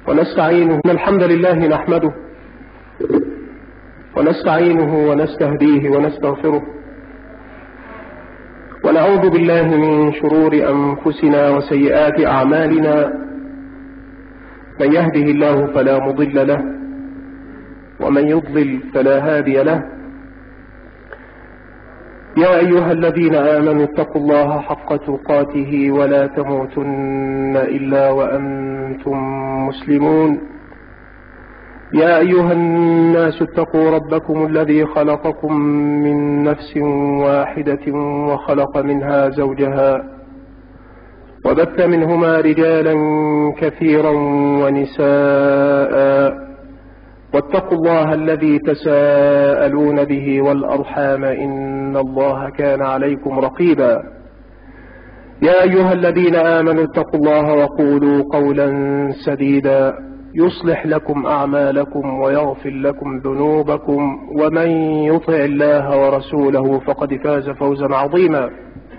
ونستعينه. إن الحمد لله نحمده ونستعينه ونستهديه ونستغفره، ونعوذ بالله من شرور أنفسنا وسيئات أعمالنا. من يهده الله فلا مضل له، ومن يضلل فلا هادي له. يا أيها الذين آمنوا اتقوا الله حق تقاته ولا تموتن إلا وأنتم مسلمون. يا أيها الناس اتقوا ربكم الذي خلقكم من نفس واحدة وخلق منها زوجها، وبث منهما رجالا كثيرا ونساء. واتقوا الله الذي تساءلون به والأرحام، إن الله كان عليكم رقيبا. يا أيها الذين آمنوا اتقوا الله وقولوا قولا سديدا يصلح لكم أعمالكم ويغفر لكم ذنوبكم، ومن يطع الله ورسوله فقد فاز فوزا عظيما.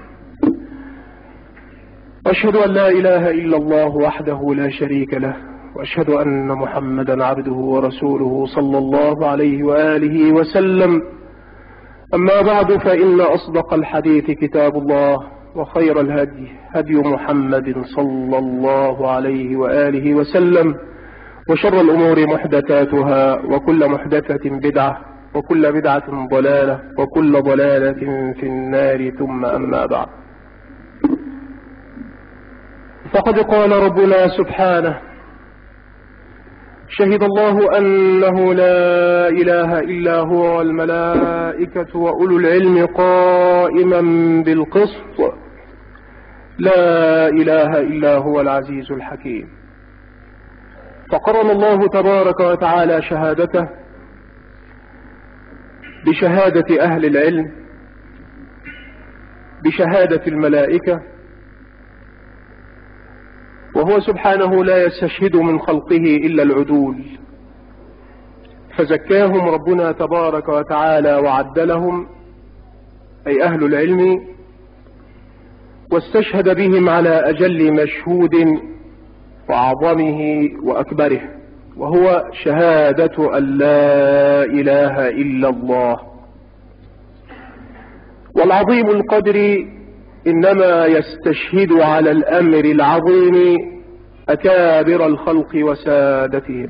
أشهد أن لا إله إلا الله وحده لا شريك له، وأشهد أن محمدا عبده ورسوله صلى الله عليه وآله وسلم. أما بعد، فإن أصدق الحديث كتاب الله، وخير الهدي هدي محمد صلى الله عليه وآله وسلم، وشر الأمور محدثاتها، وكل محدثة بدعة، وكل بدعة ضلالة، وكل ضلالة في النار. ثم أما بعد، فقد قال ربنا سبحانه: شهد الله أنه لا إله إلا هو والملائكة وأولو العلم قائما بالقسط، لا إله إلا هو العزيز الحكيم. فقرن الله تبارك وتعالى شهادته بشهادة أهل العلم، بشهادة الملائكة، وهو سبحانه لا يستشهد من خلقه إلا العدول، فزكاهم ربنا تبارك وتعالى وعدلهم، أي أهل العلم، واستشهد بهم على أجل مشهود وأعظمه وأكبره، وهو شهادة أن لا إله إلا الله. والعظيم القدر إنما يستشهد على الأمر العظيم أكابر الخلق وسادتهم.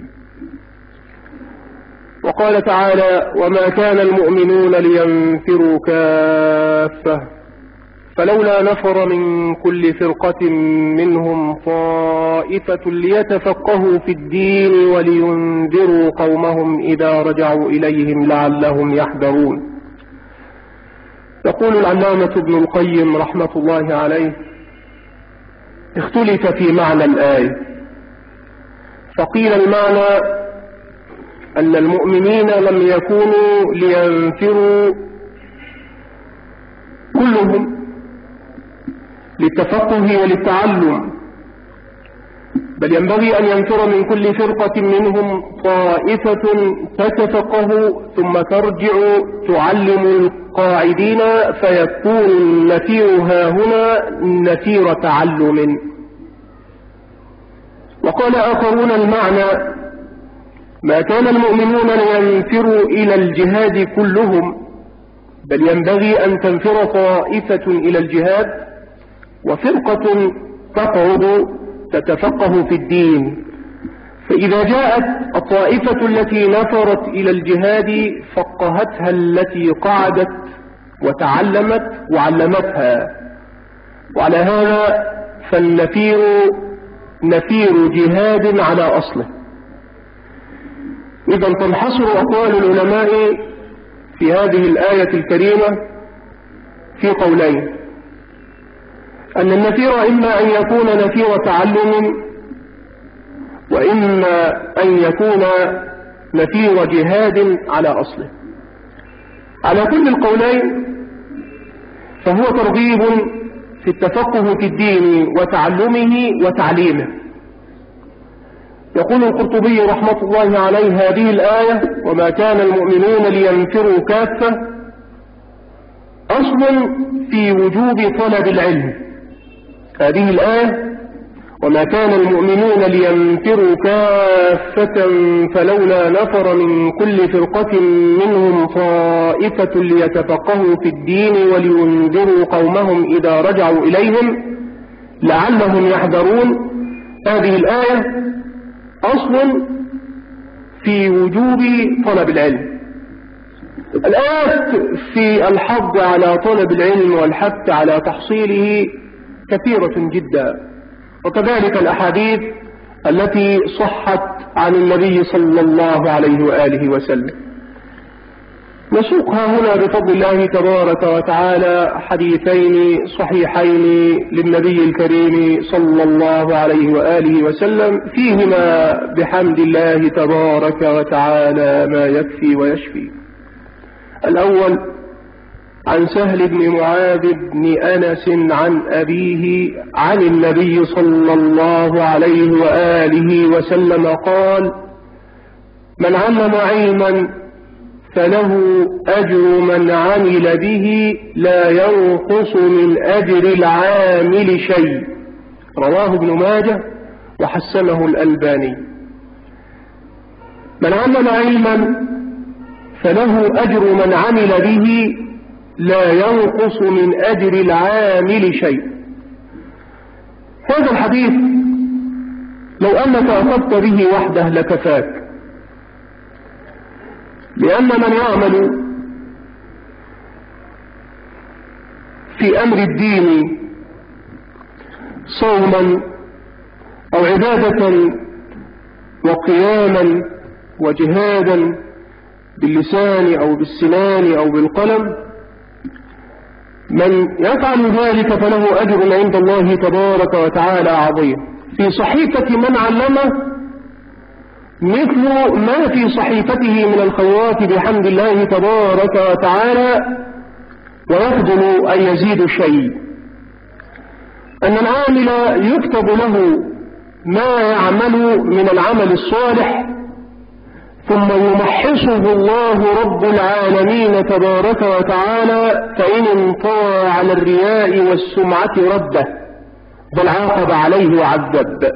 وقال تعالى: وما كان المؤمنون لينفروا كافة فلولا نفر من كل فرقة منهم طائفة ليتفقهوا في الدين ولينذروا قومهم إذا رجعوا إليهم لعلهم يحذرون. يقول العلامة ابن القيم رحمة الله عليه: اختلف في معنى الآية، فقيل المعنى أن المؤمنين لم يكونوا لينفروا كلهم للتفقه وللتعلم، بل ينبغي أن ينفر من كل فرقة منهم طائفة تتفقه ثم ترجع تعلم القاعدين، فيكون النفير هاهنا نفير تعلم. وقال آخرون المعنى: ما كان المؤمنون لينفروا إلى الجهاد كلهم، بل ينبغي أن تنفر طائفة إلى الجهاد، وفرقة تقعد تتفقه في الدين، فإذا جاءت الطائفة التي نفرت إلى الجهاد فقهتها التي قعدت وتعلمت وعلمتها. وعلى هذا فالنفير نفير جهاد على أصله. إذا تنحصر أقوال العلماء في هذه الآية الكريمة في قولين: أن النفير إما أن يكون نفير تعلم، وإما أن يكون نفير جهاد على أصله. على كل القولين فهو ترغيب في التفقه في الدين وتعلمه وتعليمه. يقول القرطبي رحمة الله عليه: هذه الآية وما كان المؤمنون لينفروا كافة أصل في وجوب طلب العلم. هذه الآية وما كان المؤمنون لينفروا كافة فلولا نفر من كل فرقة منهم طائفة ليتفقهوا في الدين ولينذروا قومهم إذا رجعوا إليهم لعلهم يحذرون. هذه الآية أصل في وجوب طلب العلم. الآيات في الحض على طلب العلم والحث على تحصيله كثيرة جدا، وكذلك الأحاديث التي صحت عن النبي صلى الله عليه وآله وسلم. نسوقها هنا بفضل الله تبارك وتعالى حديثين صحيحين للنبي الكريم صلى الله عليه وآله وسلم فيهما بحمد الله تبارك وتعالى ما يكفي ويشفي. الأول عن سهل بن معاذ بن أنس عن أبيه عن النبي صلى الله عليه وآله وسلم قال: من علم علما فله أجر من عمل به لا ينقص من أجر العامل شيء. رواه ابن ماجه وحسنه الألباني. من علم علما فله أجر من عمل به لا ينقص من أجر العامل شيء. هذا الحديث لو أنك أخذت به وحده لكفاك، لأن من يعمل في أمر الدين صوما أو عبادة وقياما وجهادا باللسان أو بالسنان أو بالقلم، من يفعل ذلك فله أجر عند الله تبارك وتعالى عظيم. في صحيفة من علمه مثل ما في صحيفته من الخيرات بحمد الله تبارك وتعالى، ويفضل أن يزيد شيء. أن العامل يكتب له ما يعمل من العمل الصالح، ثم يمحصه الله رب العالمين تبارك وتعالى، فإن انطوى على الرياء والسمعة رده بل عاقب عليه وعذب.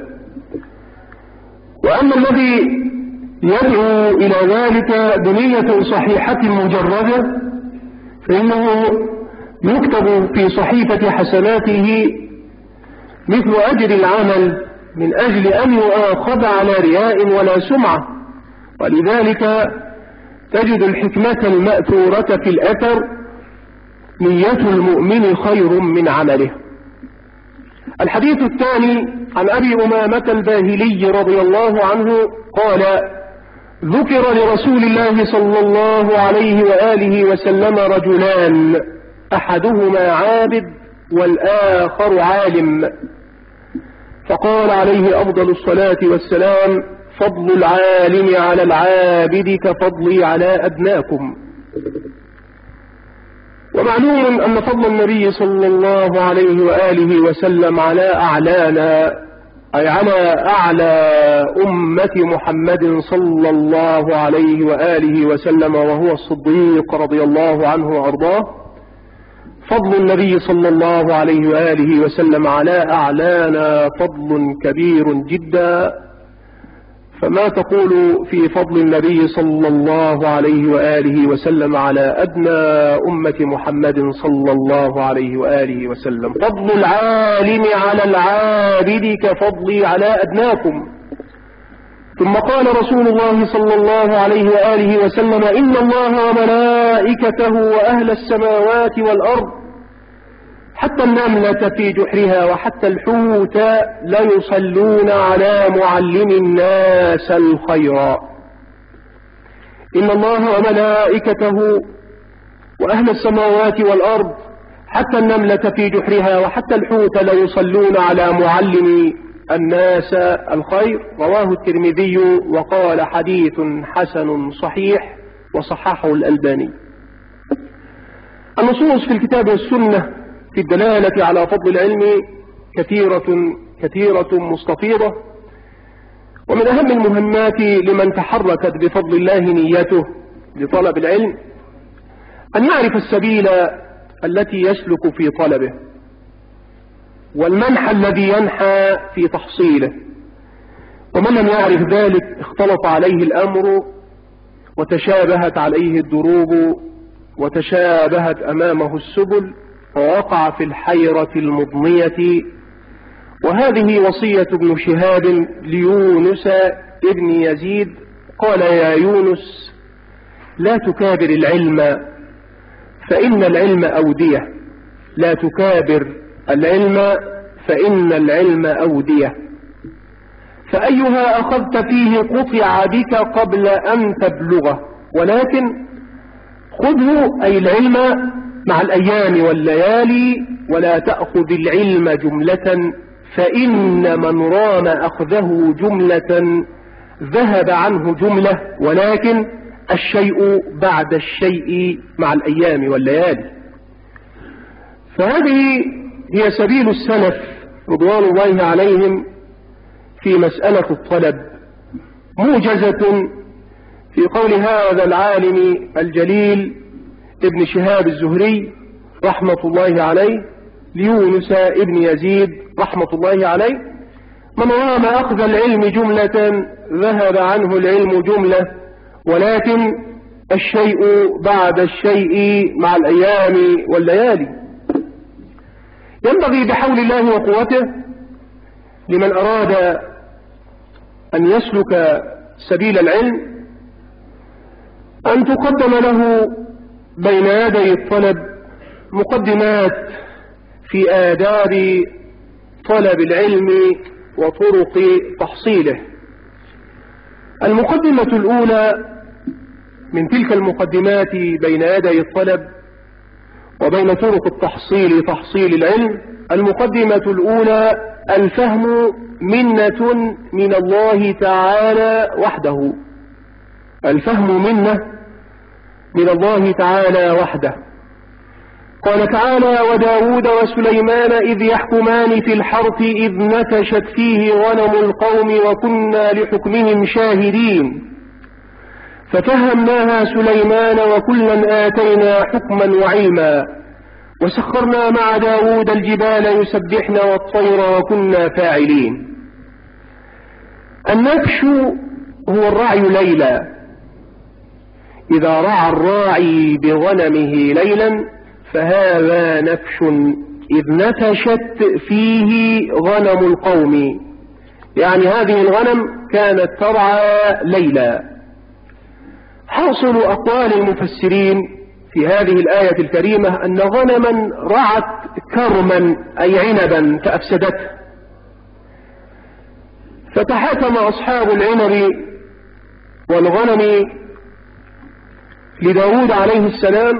وأما الذي يدعو إلى ذلك بنية صحيحة مجردة فإنه يكتب في صحيفة حسناته مثل أجر العمل من أجل أن يؤاخذ على رياء ولا سمعة. ولذلك تجد الحكمة المأثورة في الأثر: نية المؤمن خير من عمله. الحديث الثاني عن أبي أمامة الباهلي رضي الله عنه قال: ذكر لرسول الله صلى الله عليه وآله وسلم رجلان، أحدهما عابد والآخر عالم، فقال عليه أفضل الصلاة والسلام: فضل العالم على العابد كفضلي على أدناكم. ومعلوم أن فضل النبي صلى الله عليه وآله وسلم على أعلانا، أي على أعلى أمة محمد صلى الله عليه وآله وسلم وهو الصديق رضي الله عنه وأرضاه، فضل النبي صلى الله عليه وآله وسلم على أعلانا فضل كبير جدا. فما تقول في فضل النبي صلى الله عليه وآله وسلم على أدنى أمة محمد صلى الله عليه وآله وسلم؟ فضل العالم على العابد كفضلي على أدناكم. ثم قال رسول الله صلى الله عليه وآله وسلم: إن الله وملائكته وأهل السماوات والأرض حتى النملة في جحرها وحتى الحوت لا يصلون على معلم الناس الخير. إن الله وملائكته وأهل السماوات والأرض حتى النملة في جحرها وحتى الحوت لا يصلون على معلم الناس الخير. رواه الترمذي وقال حديث حسن صحيح وصححه الألباني. النصوص في الكتاب والسنة في الدلالة على فضل العلم كثيرة مستفيضة، ومن أهم المهمات لمن تحركت بفضل الله نيته لطلب العلم أن يعرف السبيل التي يسلك في طلبه. والمنحى الذي ينحى في تحصيله. ومن لم يعرف ذلك اختلط عليه الأمر وتشابهت عليه الدروب وتشابهت أمامه السبل ووقع في الحيرة المضنية. وهذه وصية ابن شهاب ليونس ابن يزيد، قال: يا يونس لا تكابر العلم فإن العلم أودية، لا تكابر العلم فإن العلم أودية، فأيها أخذت فيه قطع بك قبل أن تبلغه، ولكن خذه أي العلم مع الأيام والليالي، ولا تأخذ العلم جملة، فإن من رام أخذه جملة ذهب عنه جملة، ولكن الشيء بعد الشيء مع الأيام والليالي. فهذه هي سبيل السلف رضوان الله عليهم في مسألة الطلب، موجزة في قول هذا العالم الجليل ابن شهاب الزهري رحمة الله عليه ليونس ابن يزيد رحمة الله عليه: من رام أخذ العلم جملة ذهب عنه العلم جملة، ولكن الشيء بعد الشيء مع الأيام والليالي. ينبغي بحول الله وقوته لمن أراد أن يسلك سبيل العلم أن تقدم له بين يدي الطلب مقدمات في آداب طلب العلم وطرق تحصيله. المقدمة الأولى من تلك المقدمات بين يدي الطلب وبين طرق التحصيل تحصيل العلم، المقدمة الأولى: الفهم منة من الله تعالى وحده. الفهم منة من الله تعالى وحده. قال تعالى: وداود وسليمان إذ يحكمان في الحرث إذ نفشت فيه غنم القوم وكنا لحكمهم شاهدين ففهمناها سليمان وكلا آتينا حكما وعلما وسخرنا مع داود الجبال يسبحن والطير وكنا فاعلين. النفش هو الرعي ليلا، إذا رعى الراعي بغنمه ليلا فهذا نفش، إذ نفشت فيه غنم القوم، يعني هذه الغنم كانت ترعى ليلا. حاصل أقوال المفسرين في هذه الآية الكريمة أن غنما رعت كرما أي عنبا فأفسدته، فتحاكم أصحاب العنب والغنم لداود عليه السلام،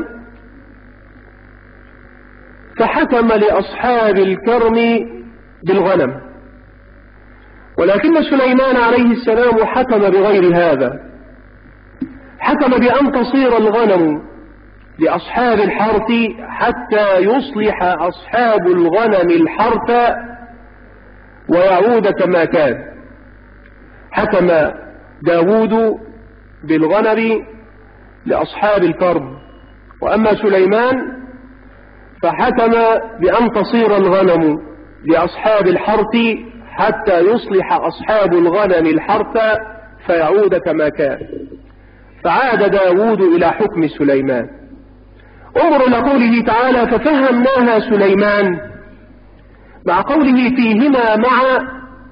فحكم لأصحاب الكرم بالغنم، ولكن سليمان عليه السلام حكم بغير هذا، حكم بأن تصير الغنم لأصحاب الحرث حتى يصلح أصحاب الغنم الحرث ويعود كما كان. حكم داود بالغنم لأصحاب الكرم، وأما سليمان فحكم بأن تصير الغنم لأصحاب الحرث حتى يصلح أصحاب الغنم الحرث فيعود كما كان، فعاد داود إلى حكم سليمان. انظر إلى قوله تعالى: ففهمناها سليمان، مع قوله فيهما مع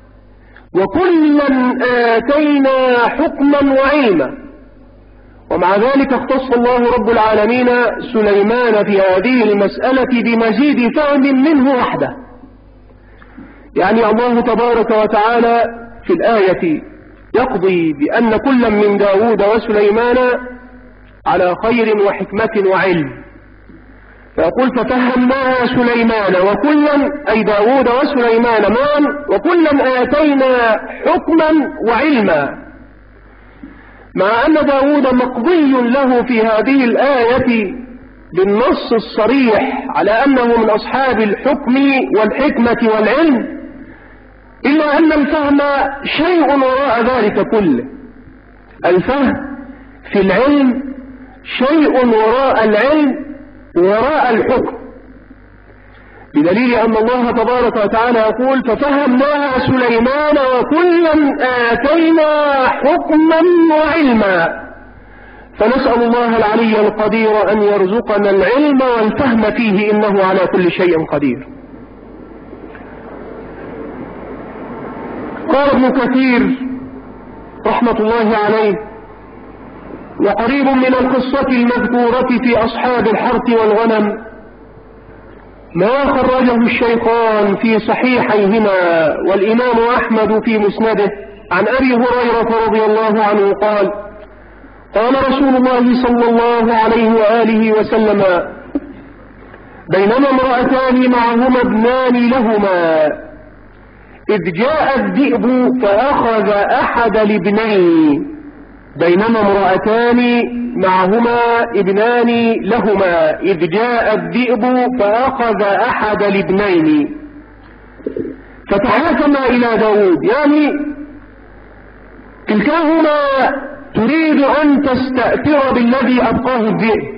وكلا آتينا حكما وعلما، ومع ذلك اختص الله رب العالمين سليمان في هذه المسألة بمزيد فهم منه وحده. يعني الله تبارك وتعالى في الآية يقضي بأن كلا من داود وسليمان على خير وحكمة وعلم، فيقول: ففهمناها سليمان وكلا أي داود وسليمان معا، وكلا آتينا حكما وعلما، مع أن داود مقضي له في هذه الآية بالنص الصريح على أنه من أصحاب الحكم والحكمة والعلم، إلا أن الفهم شيء وراء ذلك كله. الفهم في العلم شيء وراء العلم وراء الحكم. بدليل أن الله تبارك وتعالى يقول ففهمناها سليمان وكلا آتينا حكما وعلما. فنسأل الله العلي القدير أن يرزقنا العلم والفهم فيه إنه على كل شيء قدير. قال ابن كثير رحمة الله عليه وقريب من القصة المذكورة في أصحاب الحرث والغنم ما خرجه الشيخان في صحيحيهما والإمام أحمد في مسنده عن أبي هريرة رضي الله عنه قال قال رسول الله صلى الله عليه وآله وسلم بينما امرأتان معهما ابنان لهما إذ جاء الذئب فأخذ أحد الابنين. بينما امرأتان معهما ابنان لهما إذ جاء الذئب فأخذ أحد الابنين فتحاكما إلى داود، يعني كلتاهما تريد أن تستأثر بالذي أبقاه الذئب،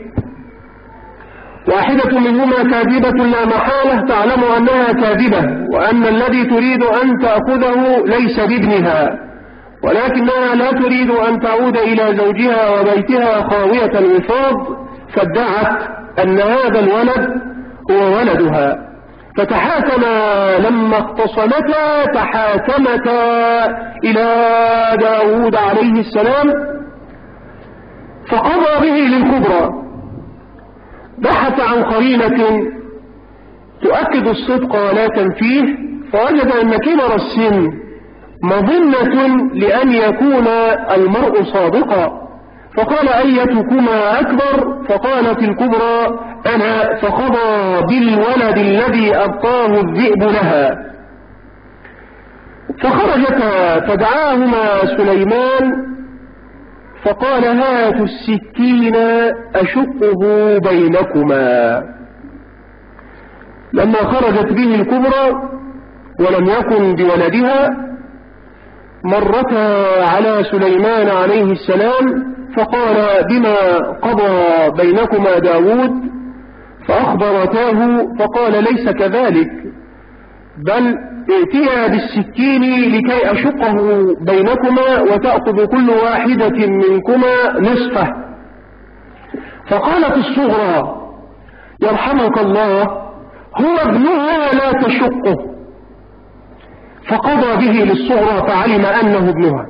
واحدة منهما كاذبة لا محالة تعلم أنها كاذبة وأن الذي تريد أن تأخذه ليس بابنها، ولكنها لا تريد أن تعود إلى زوجها وبيتها خاوية الوفاض، فادعت أن هذا الولد هو ولدها. فتحاكما لما اختصمتا تحاكمتا إلى داود عليه السلام فقضى به للكبرى، بحث عن قرينة تؤكد الصدق ولا تنفيه فوجد أن كبر السن مظنة لأن يكون المرء صادقا، فقال أيتكما أكبر؟ فقالت الكبرى أنا، فقضى بالولد الذي أبقاه الذئب لها. فخرجتا فدعاهما سليمان فقال هاتوا السكين أشقه بينكما. لما خرجت به الكبرى ولم يكن بولدها مرتا على سليمان عليه السلام فقال بما قضى بينكما داود؟ فأخبرتاه فقال ليس كذلك، بل ائتيا بالسكين لكي أشقه بينكما وتأخذ كل واحدة منكما نصفه. فقالت الصغرى يرحمك الله هو ابنها لا تشقه، فقضى به للصغرى فعلم أنه ابنها.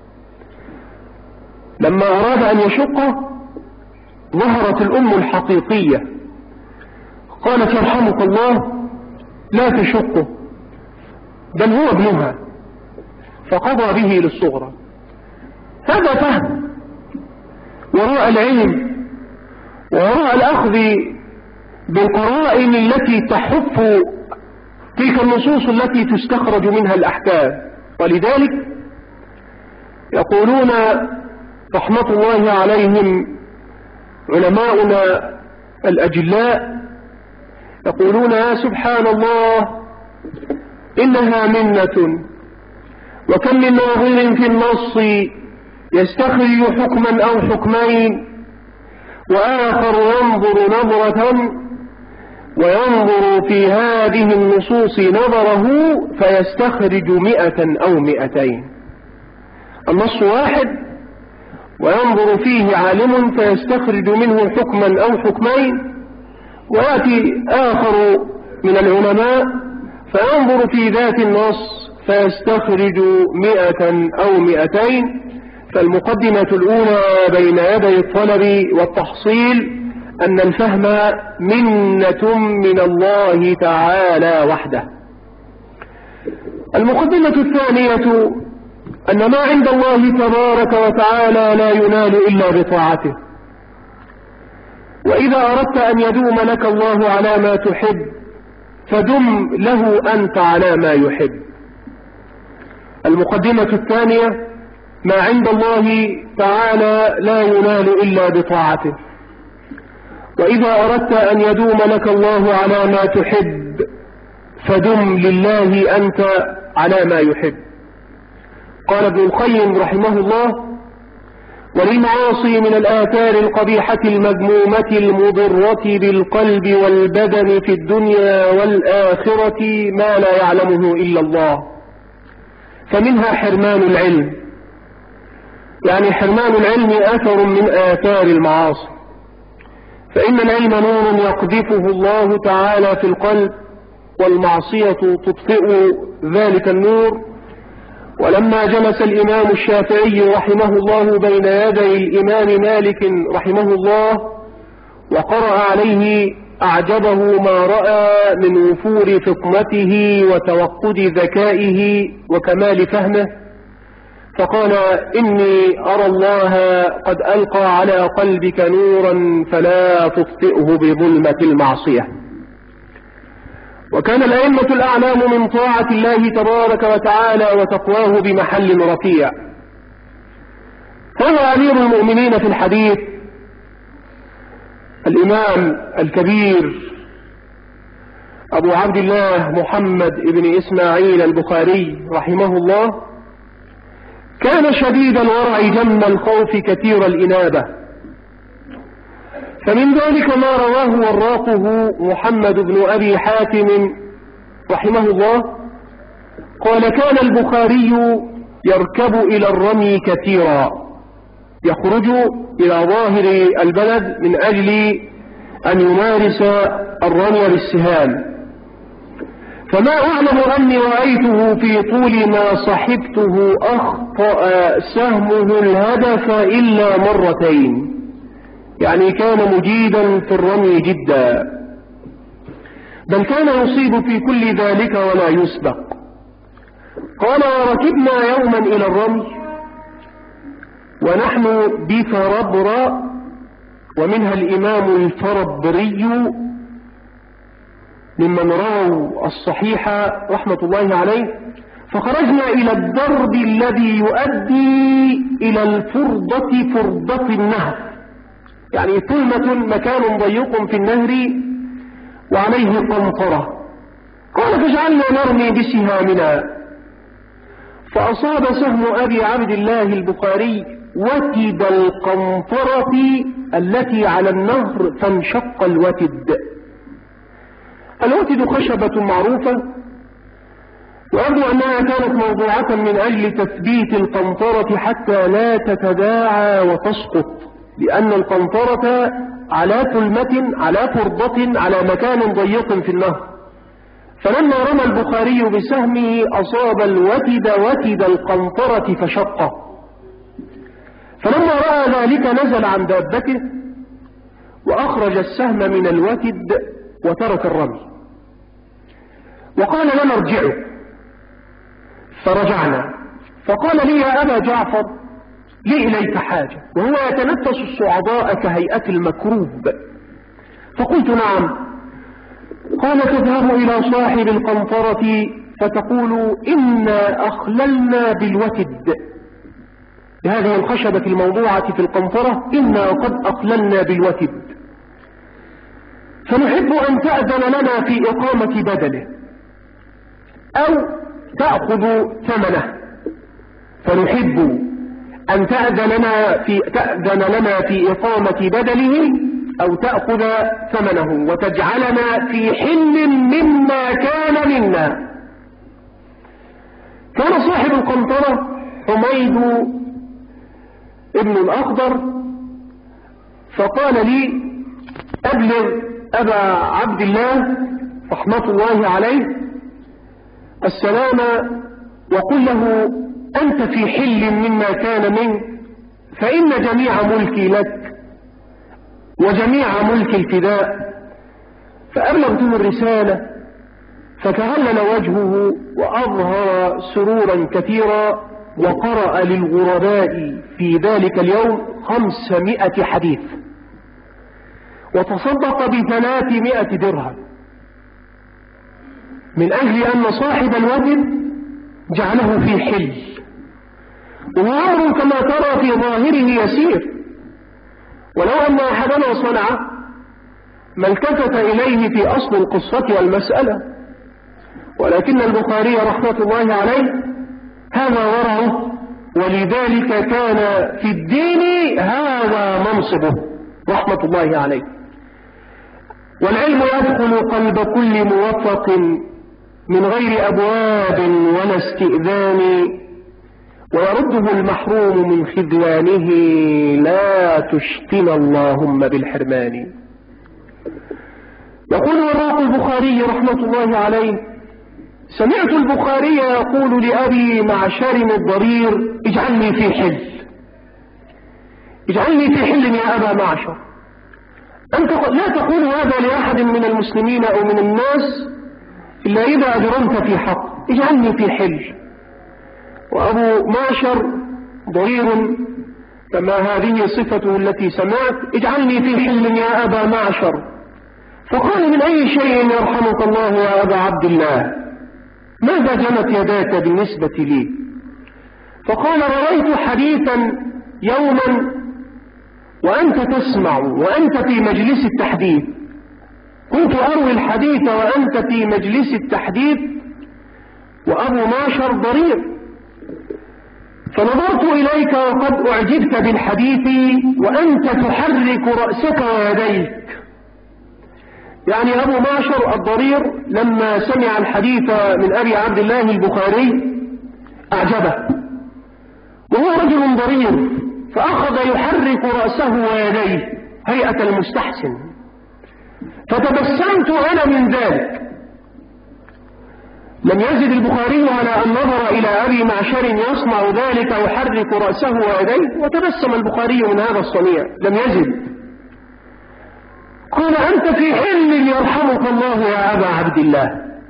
لما أراد أن يشقه ظهرت الأم الحقيقية قالت يرحمك الله لا تشقه بل هو ابنها، فقضى به للصغرى. هذا فهم وراء العلم وراء الأخذ بالقرائن التي تحف تلك النصوص التي تستخرج منها الأحكام. ولذلك يقولون رحمة الله عليهم علماؤنا الأجلاء يقولون يا سبحان الله إنها منة، وكم من ناظر في النص يستخرج حكما أو حكمين وآخر ينظر نظرة وينظر في هذه النصوص نظره فيستخرج 100 أو 200. النص واحد وينظر فيه عالم فيستخرج منه حكما أو حكمين، ويأتي آخر من العلماء فينظر في ذات النص فيستخرج 100 أو 200. فالمقدمة الأولى بين يدي الطلب والتحصيل أن الفهم منة من الله تعالى وحده. المقدمة الثانية أن ما عند الله تبارك وتعالى لا ينال إلا بطاعته، وإذا أردت أن يدوم لك الله على ما تحب فدم له أنت على ما يحب. المقدمة الثانية ما عند الله تعالى لا ينال إلا بطاعته، وإذا أردت أن يدوم لك الله على ما تحب فدم لله أنت على ما يحب. قال ابن القيم رحمه الله وللمعاصي من الآثار القبيحة المذمومة المضرة بالقلب والبدن في الدنيا والآخرة ما لا يعلمه إلا الله. فمنها حرمان العلم، يعني حرمان العلم أثر من آثار المعاصي، فإن العلم نور يقذفه الله تعالى في القلب، والمعصية تطفئ ذلك النور. ولما جلس الإمام الشافعي رحمه الله بين يدي الإمام مالك رحمه الله وقرأ عليه أعجبه ما رأى من وفور فطنته وتوقد ذكائه وكمال فهمه، فقال: إني أرى الله قد ألقى على قلبك نورا فلا تطفئه بظلمة المعصية. وكان الأئمة الأعلام من طاعة الله تبارك وتعالى وتقواه بمحل رفيع. هو أمير المؤمنين في الحديث الإمام الكبير أبو عبد الله محمد بن إسماعيل البخاري رحمه الله، كان شديد الورع جم الخوف كثير الإنابة. فمن ذلك ما رواه وراقه محمد بن أبي حاتم رحمه الله قال: كان البخاري يركب إلى الرمي كثيرا، يخرج إلى ظاهر البلد من أجل أن يمارس الرمي بالسهام، فما أعلم أني رأيته في طول ما صحبته أخطأ سهمه الهدف إلا مرتين، يعني كان مجيدا في الرمي جدا، بل كان يصيب في كل ذلك ولا يسبق. قال: وركبنا يوما إلى الرمي ونحن بفربرة، ومنها الإمام الفربري ممن رووا الصحيح رحمة الله عليه، فخرجنا إلى الدرب الذي يؤدي إلى الفرضة، فرضة النهر، يعني ثلمة مكان ضيق في النهر وعليه قنطرة. قال: فجعلنا نرمي بسهامنا، فأصاب سهم أبي عبد الله البخاري وتد القنطرة التي على النهر فانشق الوتد. الوتد خشبة معروفة، وأرجو أنها كانت موضوعة من أجل تثبيت القنطرة حتى لا تتداعى وتسقط، لأن القنطرة على ثلمة، على فرضة، على مكان ضيق في النهر. فلما رمى البخاري بسهمه أصاب الوتد وتد القنطرة فشقه، فلما رأى ذلك نزل عن دابته وأخرج السهم من الوتد وترك الرمي، وقال: لنا ارجعوا. فرجعنا، فقال لي: يا أبا جعفر، لي إليك حاجة. وهو يتنفس الصعداء كهيئة المكروب. فقلت: نعم. قال: تذهب إلى صاحب القنطرة فتقول: إنا أخللنا بالوتد، بهذه الخشبة الموضوعة في القنطرة، إنا قد أخللنا بالوتد، فنحب أن تأذن لنا في إقامة بدله أو تأخذ ثمنه. فنحب أن تأذن لنا في إقامة بدله أو تأخذ ثمنه وتجعلنا في حل مما كان منا. كان صاحب القنطرة حميد ابن الأخضر، فقال لي: أبلغ أبا عبد الله رحمة الله عليه السلام وقل له: أنت في حل مما كان منك، فإن جميع ملكي لك وجميع ملك الفداء. فأبلغته الرسالة، فتهلل وجهه وأظهر سرورا كثيرا، وقرأ للغرباء في ذلك اليوم 500 حديث، وتصدق ب300 درهم، من أجل أن صاحب الوتد جعله في حل. وأمر كما ترى في ظاهره يسير، ولو أن أحدنا صنع ما التفت إليه في أصل القصة والمسألة، ولكن البخاري رحمة الله عليه هذا ورعه، ولذلك كان في الدين هذا منصبه رحمة الله عليه. والعلم يدخل قلب كل موفق من غير أبواب ولا استئذان، ويرده المحروم من خذلانه، لا تشتنا اللهم بالحرمان. يقول وراق البخاري رحمة الله عليه: سمعت البخاري يقول لأبي معشر الضرير: اجعلني في حل، اجعلني في حل يا أبا معشر. أنت لا تقول هذا لأحد من المسلمين أو من الناس إلا إذا أجرمت في حق، اجعلني في حل. وأبو معشر ضرير، كما هذه صفته التي سمعت: اجعلني في حل يا أبا معشر. فقال: من أي شيء يرحمك الله يا أبا عبد الله؟ ماذا جنت يداك بالنسبة لي؟ فقال: رويت حديثا يوما وأنت تسمع وأنت في مجلس التحديث، كنت أروي الحديث وأنت في مجلس التحديث وأبو معشر ضرير، فنظرت إليك وقد أعجبت بالحديث وأنت تحرك رأسك ويديك. يعني أبو معشر الضرير لما سمع الحديث من أبي عبد الله البخاري أعجبه، وهو رجل ضرير، فأخذ يحرك رأسه ويديه هيئة المستحسن، فتبسمت أنا من ذلك. لم يزد البخاري على أن نظر إلى أبي معشر يصنع ذلك يحرك رأسه ويديه، وتبسم البخاري من هذا الصنيع، لم يزد. قال: أنت في حل يرحمك الله يا أبا عبد الله.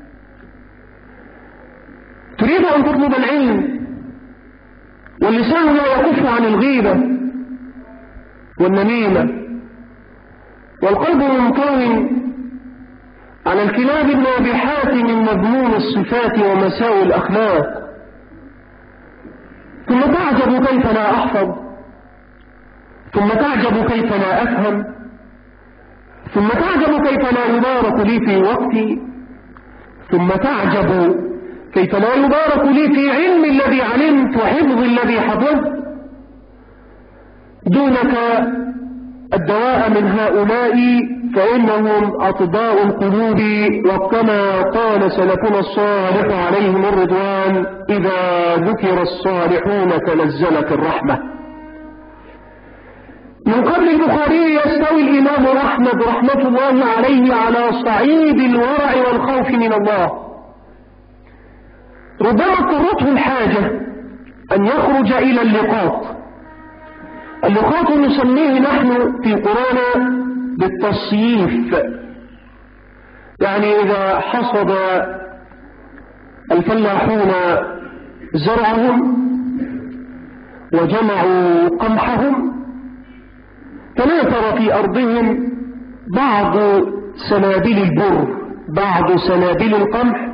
تريد أن تطلب العلم واللسان لا يكف عن الغيبة والنميمة، والقلب منطوي على الكلاب ابن أبي حاتم من مذموم الصفات ومساوئ الأخلاق، ثم تعجب كيف لا أحفظ، ثم تعجب كيف لا أفهم، ثم تعجب كيف لا يبارك لي في وقتي، ثم تعجب كيف لا يبارك لي في علم الذي علمت وحفظ الذي حفظت، دونك الدواء من هؤلاء فإنهم أطباء القلوب، وكما قال سلفنا الصالح عليهم الرضوان: إذا ذكر الصالحون تنزلت الرحمة. من قبل البخاري يستوي الإمام أحمد رحمة الله عليه على صعيد الورع والخوف من الله. ربما اضطرته الحاجة أن يخرج إلى اللقاط. اللقاط نسميه نحن في قرانا بالتصييف، يعني إذا حصد الفلاحون زرعهم وجمعوا قمحهم، تناثر في أرضهم بعض سنابل البر، بعض سنابل القمح،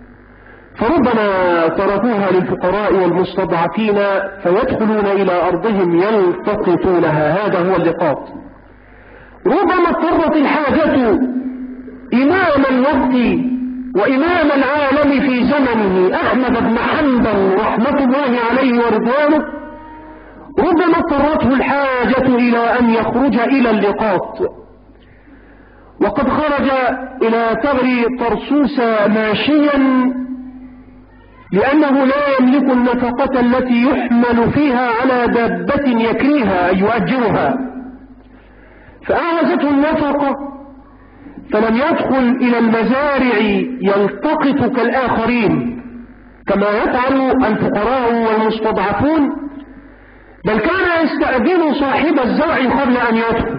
فربما تركوها للفقراء والمستضعفين فيدخلون إلى أرضهم يلتقطونها. هذا هو اللقاط. ربما اضطرت الحاجة إمام الوقت وإمام العالم في زمنه أحمد بن حنبل رحمة الله عليه ورضوانه، ربما اضطرته الحاجة إلى أن يخرج إلى اللقاط، وقد خرج إلى ثغر طرسوس ماشيا لأنه لا يملك النفقة التي يحمل فيها على دابة يكريها أي يؤجرها، فأعوزته النفقة، فلم يدخل إلى المزارع يلتقط كالآخرين كما يفعل الفقراء والمستضعفون، بل كان يستأذن صاحب الزرع قبل أن يدخل،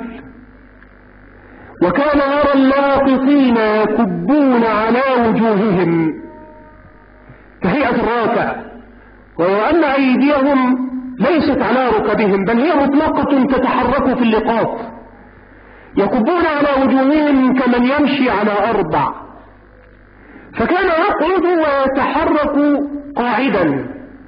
وكان يرى اللاقطين يكبون على وجوههم كهيئة الراكع، وهو أن أيديهم ليست على ركبهم بل هي مطلقة تتحرك في اللقاط، يكبون على وجوههم كمن يمشي على أربع، فكان يقعد ويتحرك قاعدا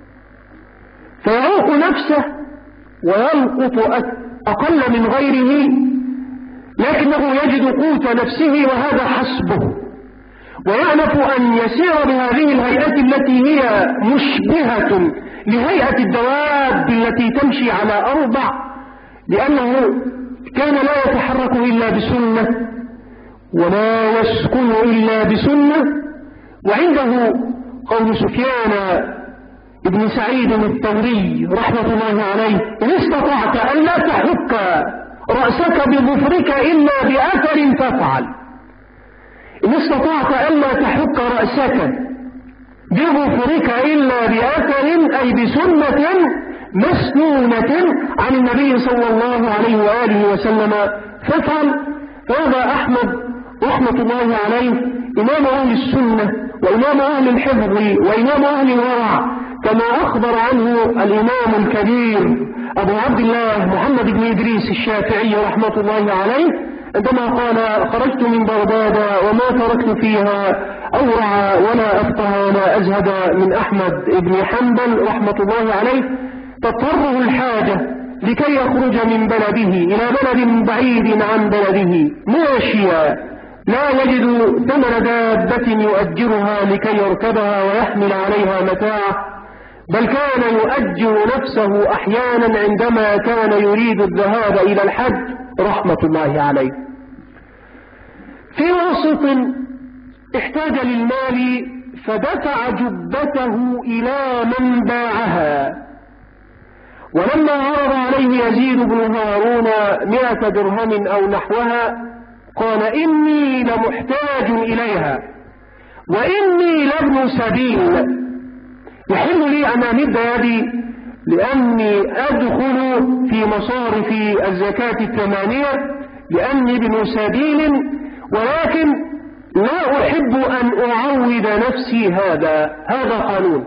فيعوق نفسه ويلقط أقل من غيره، لكنه يجد قوت نفسه وهذا حسبه، ويعرف أن يسير بهذه الهيئة التي هي مشبهة لهيئة الدواب التي تمشي على أربع لأنه كان لا يتحرك إلا بسنة ولا يسكن إلا بسنة. وعنده قول سفيان ابن سعيد الثوري رحمة الله عليه: إن استطعت أن لا تحك رأسك بظفرك إلا بأثر فافعل. إن استطعت أن لا تحك رأسك بظفرك إلا بأثر أي بسنة مسنونة عن النبي صلى الله عليه وآله وسلم فافعل. فهذا أحمد رحمة الله عليه إمام أهل السنة وإمام أهل الحفظ وإمام أهل الورع، كما أخبر عنه الإمام الكبير أبو عبد الله محمد بن إدريس الشافعي رحمة الله عليه عندما قال: خرجت من بغداد وما تركت فيها أورع ولا أفقه ولا أزهد من أحمد بن حنبل رحمة الله عليه، تضطره الحاجة لكي يخرج من بلده إلى بلد بعيد عن بلده ماشيا لا يجد ثمن دابة يؤجرها لكي يركبها ويحمل عليها متاعه، بل كان يؤجر نفسه أحيانا عندما كان يريد الذهاب إلى الحج رحمة الله عليه. في واسط احتاج للمال فدفع جبته إلى من باعها، ولما عرض عليه يزيد بن هارون 100 درهم أو نحوها قال: إني لمحتاج إليها وإني لابن سبيل، يحل لي أن أمد يدي لأني أدخل في مصارف الزكاة 8 لأني ابن سبيل، ولكن لا أحب أن أعود نفسي. هذا قانون.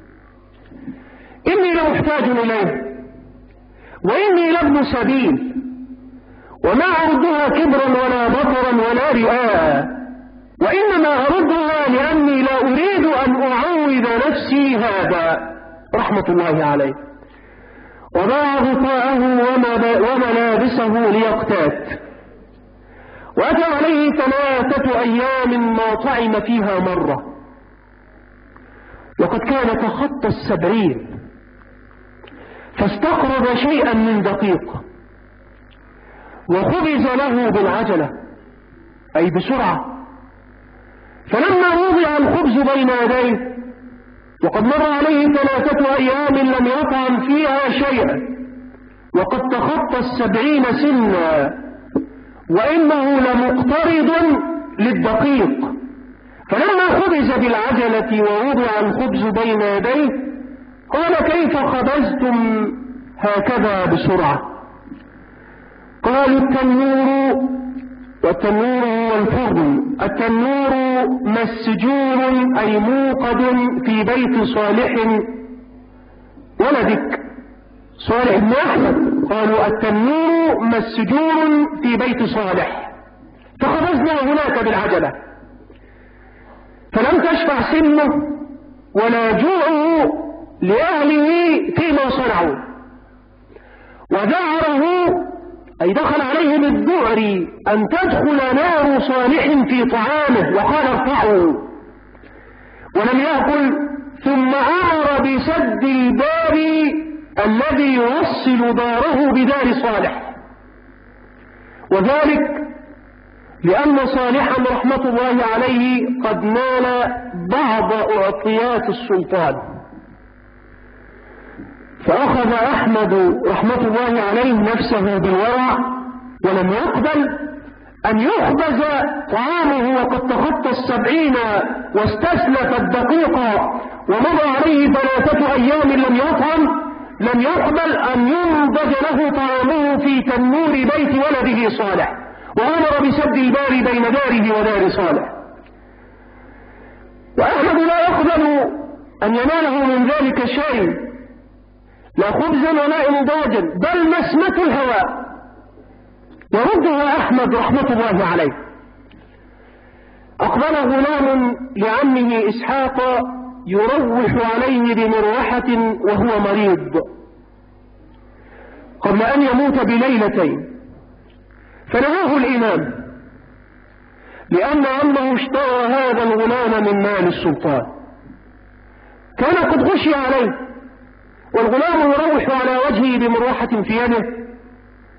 إني لمحتاج إليه وإني لابن سبيل، وما أردها كبرا ولا بطرا ولا رئاء، وإنما أردها لأني لا أريد أن أعود نفسي. هذا رحمة الله عليه. وباع غطاءه وملابسه ليقتات، وأتى عليه 3 أيام ما طعم فيها مرة، وقد كان تخطى 70، فاستقرب شيئا من دقيق وخبز له بالعجلة أي بسرعة، فلما وضع الخبز بين يديه وقد مر عليه 3 أيام لم يطعم فيها شيئا وقد تخطى 70 سنا وإنه لمقترض للدقيق، فلما خبز بالعجلة ووضع الخبز بين يديه قال: كيف خبزتم هكذا بسرعة؟ قالوا: التنور، والتنور هو الفرن. التنور مسجور أي موقد في بيت صالح ولدك صالح بن أحمد. قالوا: التنور مسجور في بيت صالح، فخبزنا هناك بالعجلة، فلم تشفع سنه ولا جوعه لأهله فيما صنعوا، وذعره أي دخل عليه بالذعر أن تدخل نار صالح في طعامه، وقال: ارفعوا، ولم يأكل، ثم أمر بسد الباب الذي يوصل داره بدار صالح، وذلك لأن صالحا رحمة الله عليه قد نال بعض أعطيات السلطان، فأخذ أحمد رحمة الله عليه نفسه بالورع ولم يقبل أن يخبز طعامه وقد تخطى 70 واستسلف الدقيقة ومضى عليه 3 أيام لم يطعم، لم يقبل أن ينضج له طعامه في تنور بيت ولده صالح، وأمر بسد الباب بين داره ودار صالح. وأحمد لا يقبل أن يناله من ذلك شيء، لا خبزا ولا إنضاجا، بل نسمة الهواء، يردها أحمد رحمة الله عليه. أقبل غلام لعمه إسحاق يروح عليه بمروحة وهو مريض قبل أن يموت بليلتين، فنهاه الإمام لأن عمه اشترى هذا الغلام من مال السلطان، كان قد غشي عليه، والغلام يروح على وجهه بمروحة في يده،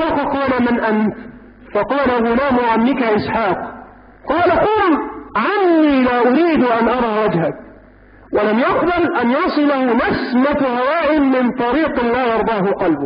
إسحاق قال من أنت؟ فقال غلام عمك إسحاق. قال قم عني لا أريد أن أرى وجهك، ولم يقبل أن يصله نسمة هواء من طريق لا يرضاه قلبه.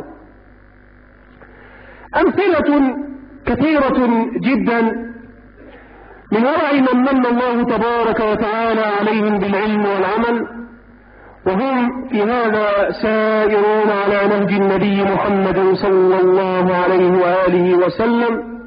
أمثلة كثيرة جدا من ورع من من الله تبارك وتعالى عليهم بالعلم والعمل، وهم في هذا سائرون على نهج النبي محمد صلى الله عليه وآله وسلم.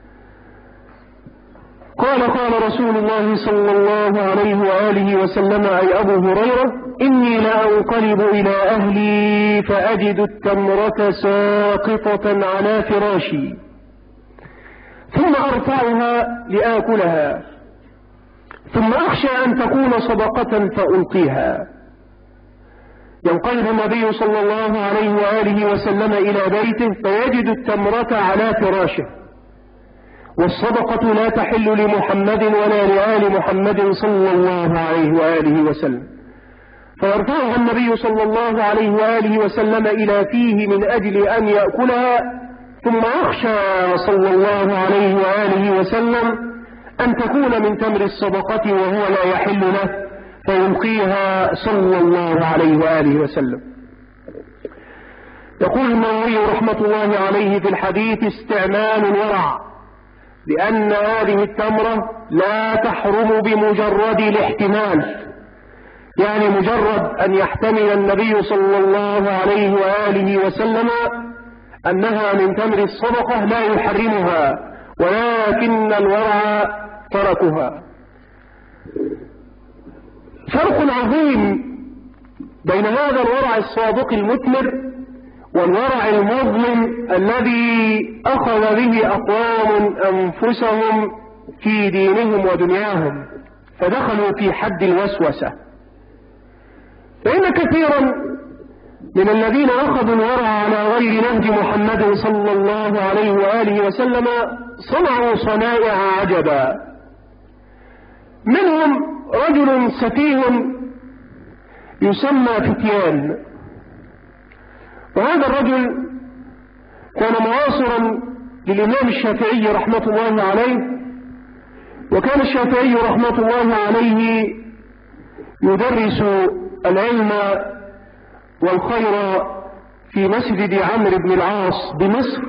قال رسول الله صلى الله عليه وآله وسلم أي أبو هريرة: إني لأنقلب إلى أهلي فأجد التمرة ساقطة على فراشي ثم أرفعها لآكلها، ثم أخشى أن تكون صدقة فألقيها. ينقلب النبي صلى الله عليه وآله وسلم إلى بيته فيجد التمرة على فراشه، والصدقة لا تحل لمحمد ولا لآل محمد صلى الله عليه وآله وسلم، فيرفعها النبي صلى الله عليه وآله وسلم إلى فيه من أجل أن يأكلها، ثم يخشى صلى الله عليه وآله وسلم أن تكون من تمر الصدقة وهو لا يحل له فيلقيها صلى الله عليه وآله وسلم. يقول النووي رحمة الله عليه في الحديث: استعمال الورع، لأن هذه التمرة لا تحرم بمجرد الاحتمال، يعني مجرد أن يحتمل النبي صلى الله عليه وآله وسلم أنها من تمر الصدقة لا يحرمها، ولكن الورع تركها. فرق عظيم بين هذا الورع الصادق المثمر والورع المظلم الذي أخذ به أقوام أنفسهم في دينهم ودنياهم فدخلوا في حد الوسوسة. فإن كثيرا من الذين أخذوا الورع على غير نهج محمد صلى الله عليه وآله وسلم صنعوا صنائع عجبا. منهم رجل سفيه يسمى فتيان، وهذا الرجل كان معاصرا للإمام الشافعي رحمة الله عليه، وكان الشافعي رحمة الله عليه يدرس العلم والخير في مسجد عمرو بن العاص بمصر،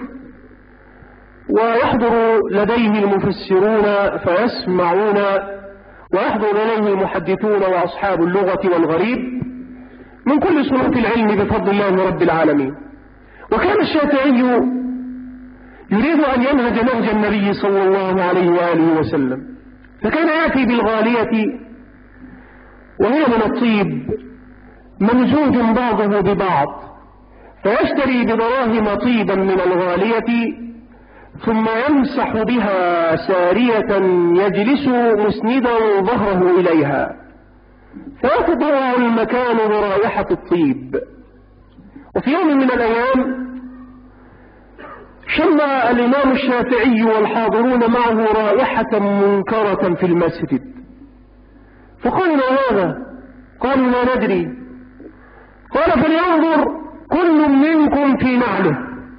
ويحضر لديه المفسرون فيسمعون، ويحضر إليه المحدثون وأصحاب اللغة والغريب من كل صنوف العلم بفضل الله رب العالمين. وكان الشافعي يريد أن ينهج نهج النبي صلى الله عليه وآله وسلم، فكان يأتي بالغالية وهي من الطيب ممزوج بعضه ببعض، فيشتري بدراهم طيبا من الغالية ثم يمسح بها سارية يجلس مسندا ظهره إليها، فيتضوع المكان برائحة الطيب. وفي يوم من الأيام شم الإمام الشافعي والحاضرون معه رائحة منكرة في المسجد، فقالوا: ما هذا؟ قالوا: لا ندري. قال: فلينظر كل منكم في نعله.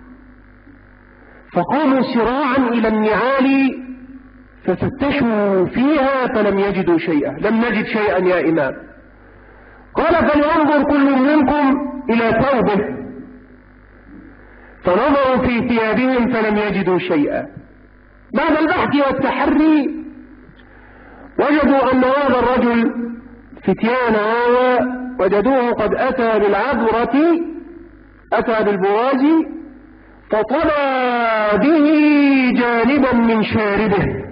فقاموا سراعا إلى النعال ففتشوا فيها فلم يجدوا شيئا. لم نجد شيئا يا إمام. قال: فلينظر كل منكم إلى ثوبه. فنظروا في ثيابهم فلم يجدوا شيئا. بعد البحث والتحري وجدوا أن هذا الرجل فتيان هذا وجدوه قد أتى بالعبرة، أتى بالبراز، فطلى به جانبا من شاربه.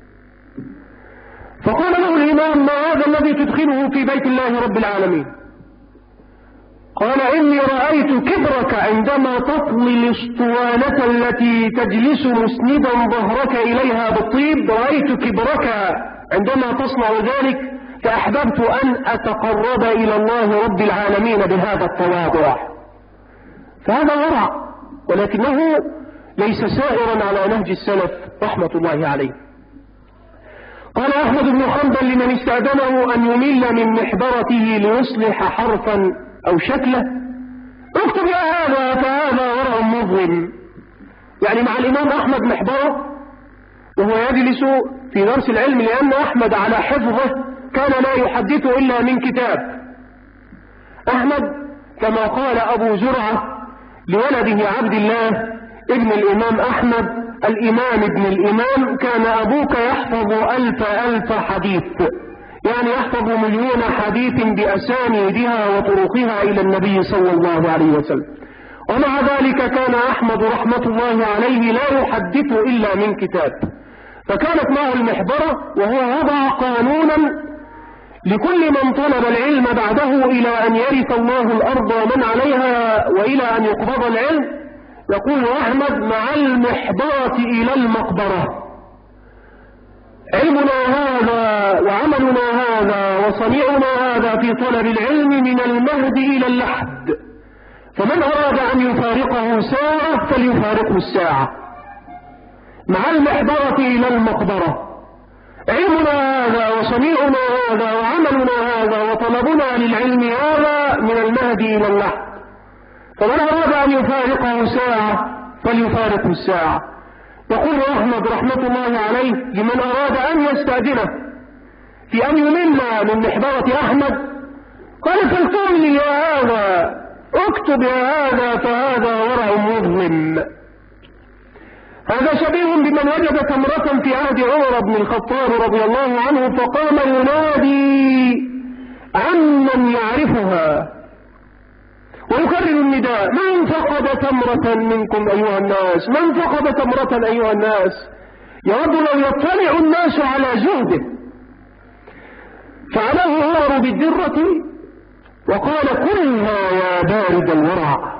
فقال له الإمام: ما هذا الذي تدخله في بيت الله رب العالمين؟ قال: إني رأيت كبرك عندما تطوي الاسطوانة التي تجلس مسندا ظهرك إليها بالطيب، رأيت كبرك عندما تصنع ذلك، فأحببت أن أتقرب إلى الله رب العالمين بهذا التواضع. فهذا ورع، ولكنه ليس سائرا على نهج السلف رحمة الله عليه. قال أحمد بن حنبل لمن استأذنه أن يمل من محبرته ليصلح حرفا أو شكله: اكتب يا هذا، فهذا ورع مظلم، يعني مع الإمام أحمد محبرة وهو يجلس في درس العلم، لأن أحمد على حفظه كان لا يحدث إلا من كتاب. أحمد كما قال أبو زرعة لولده عبد الله ابن الإمام أحمد: الإمام ابن الإمام، كان أبوك يحفظ ألف حديث، يعني يحفظ 1,000,000 حديث بأسانيدها وطرقها إلى النبي صلى الله عليه وسلم. ومع ذلك كان أحمد رحمة الله عليه لا يحدث إلا من كتاب، فكانت معه المحبرة، وهو وضع قانونا لكل من طلب العلم بعده إلى أن يرث الله الأرض ومن عليها وإلى أن يقبض العلم. يقول أحمد: مع المحبرة إلى المقبرة، علمنا هذا وعملنا هذا وصنيعنا هذا في طلب العلم من المهد إلى اللحد، فمن أراد أن يفارقه ساعة فليفارقه الساعة. مع المحبرة إلى المقبرة، علمنا هذا وصنيعنا هذا وعملنا هذا وطلبنا للعلم هذا من المهد إلى اللحد، فمن أراد أن يفارقه ساعة فليفارقه الساعة. يقول أحمد رحمة الله عليه لمن أراد أن يستأذنه في أن يمل من محبرة أحمد، قال: فلتم لي يا هذا، اكتب يا هذا، فهذا ورع مظلم. هذا شبيه بمن وجد تمرة في عهد عمر بن الخطاب رضي الله عنه فقام ينادي عمن يعرفها ويكرر النداء: من فقد تمرة منكم أيها الناس؟ من فقد تمرة أيها الناس؟ يود لو يطلع الناس على زهده. فعلاه عمر بالدرة وقال: كلها يا بارد الورع،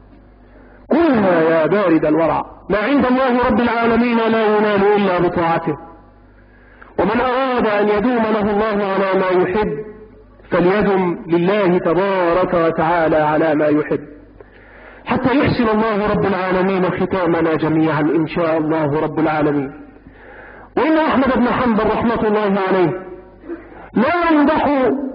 كلها يا بارد الورع، ما عند الله رب العالمين لا ينال إلا بطاعته، ومن أراد أن يدوم له الله على ما يحب فليدم لله تبارك وتعالى على ما يحب، حتى يحسن الله رب العالمين ختامنا جميعا إن شاء الله رب العالمين. وإن أحمد بن حنبل رحمة الله عليه لا ينضح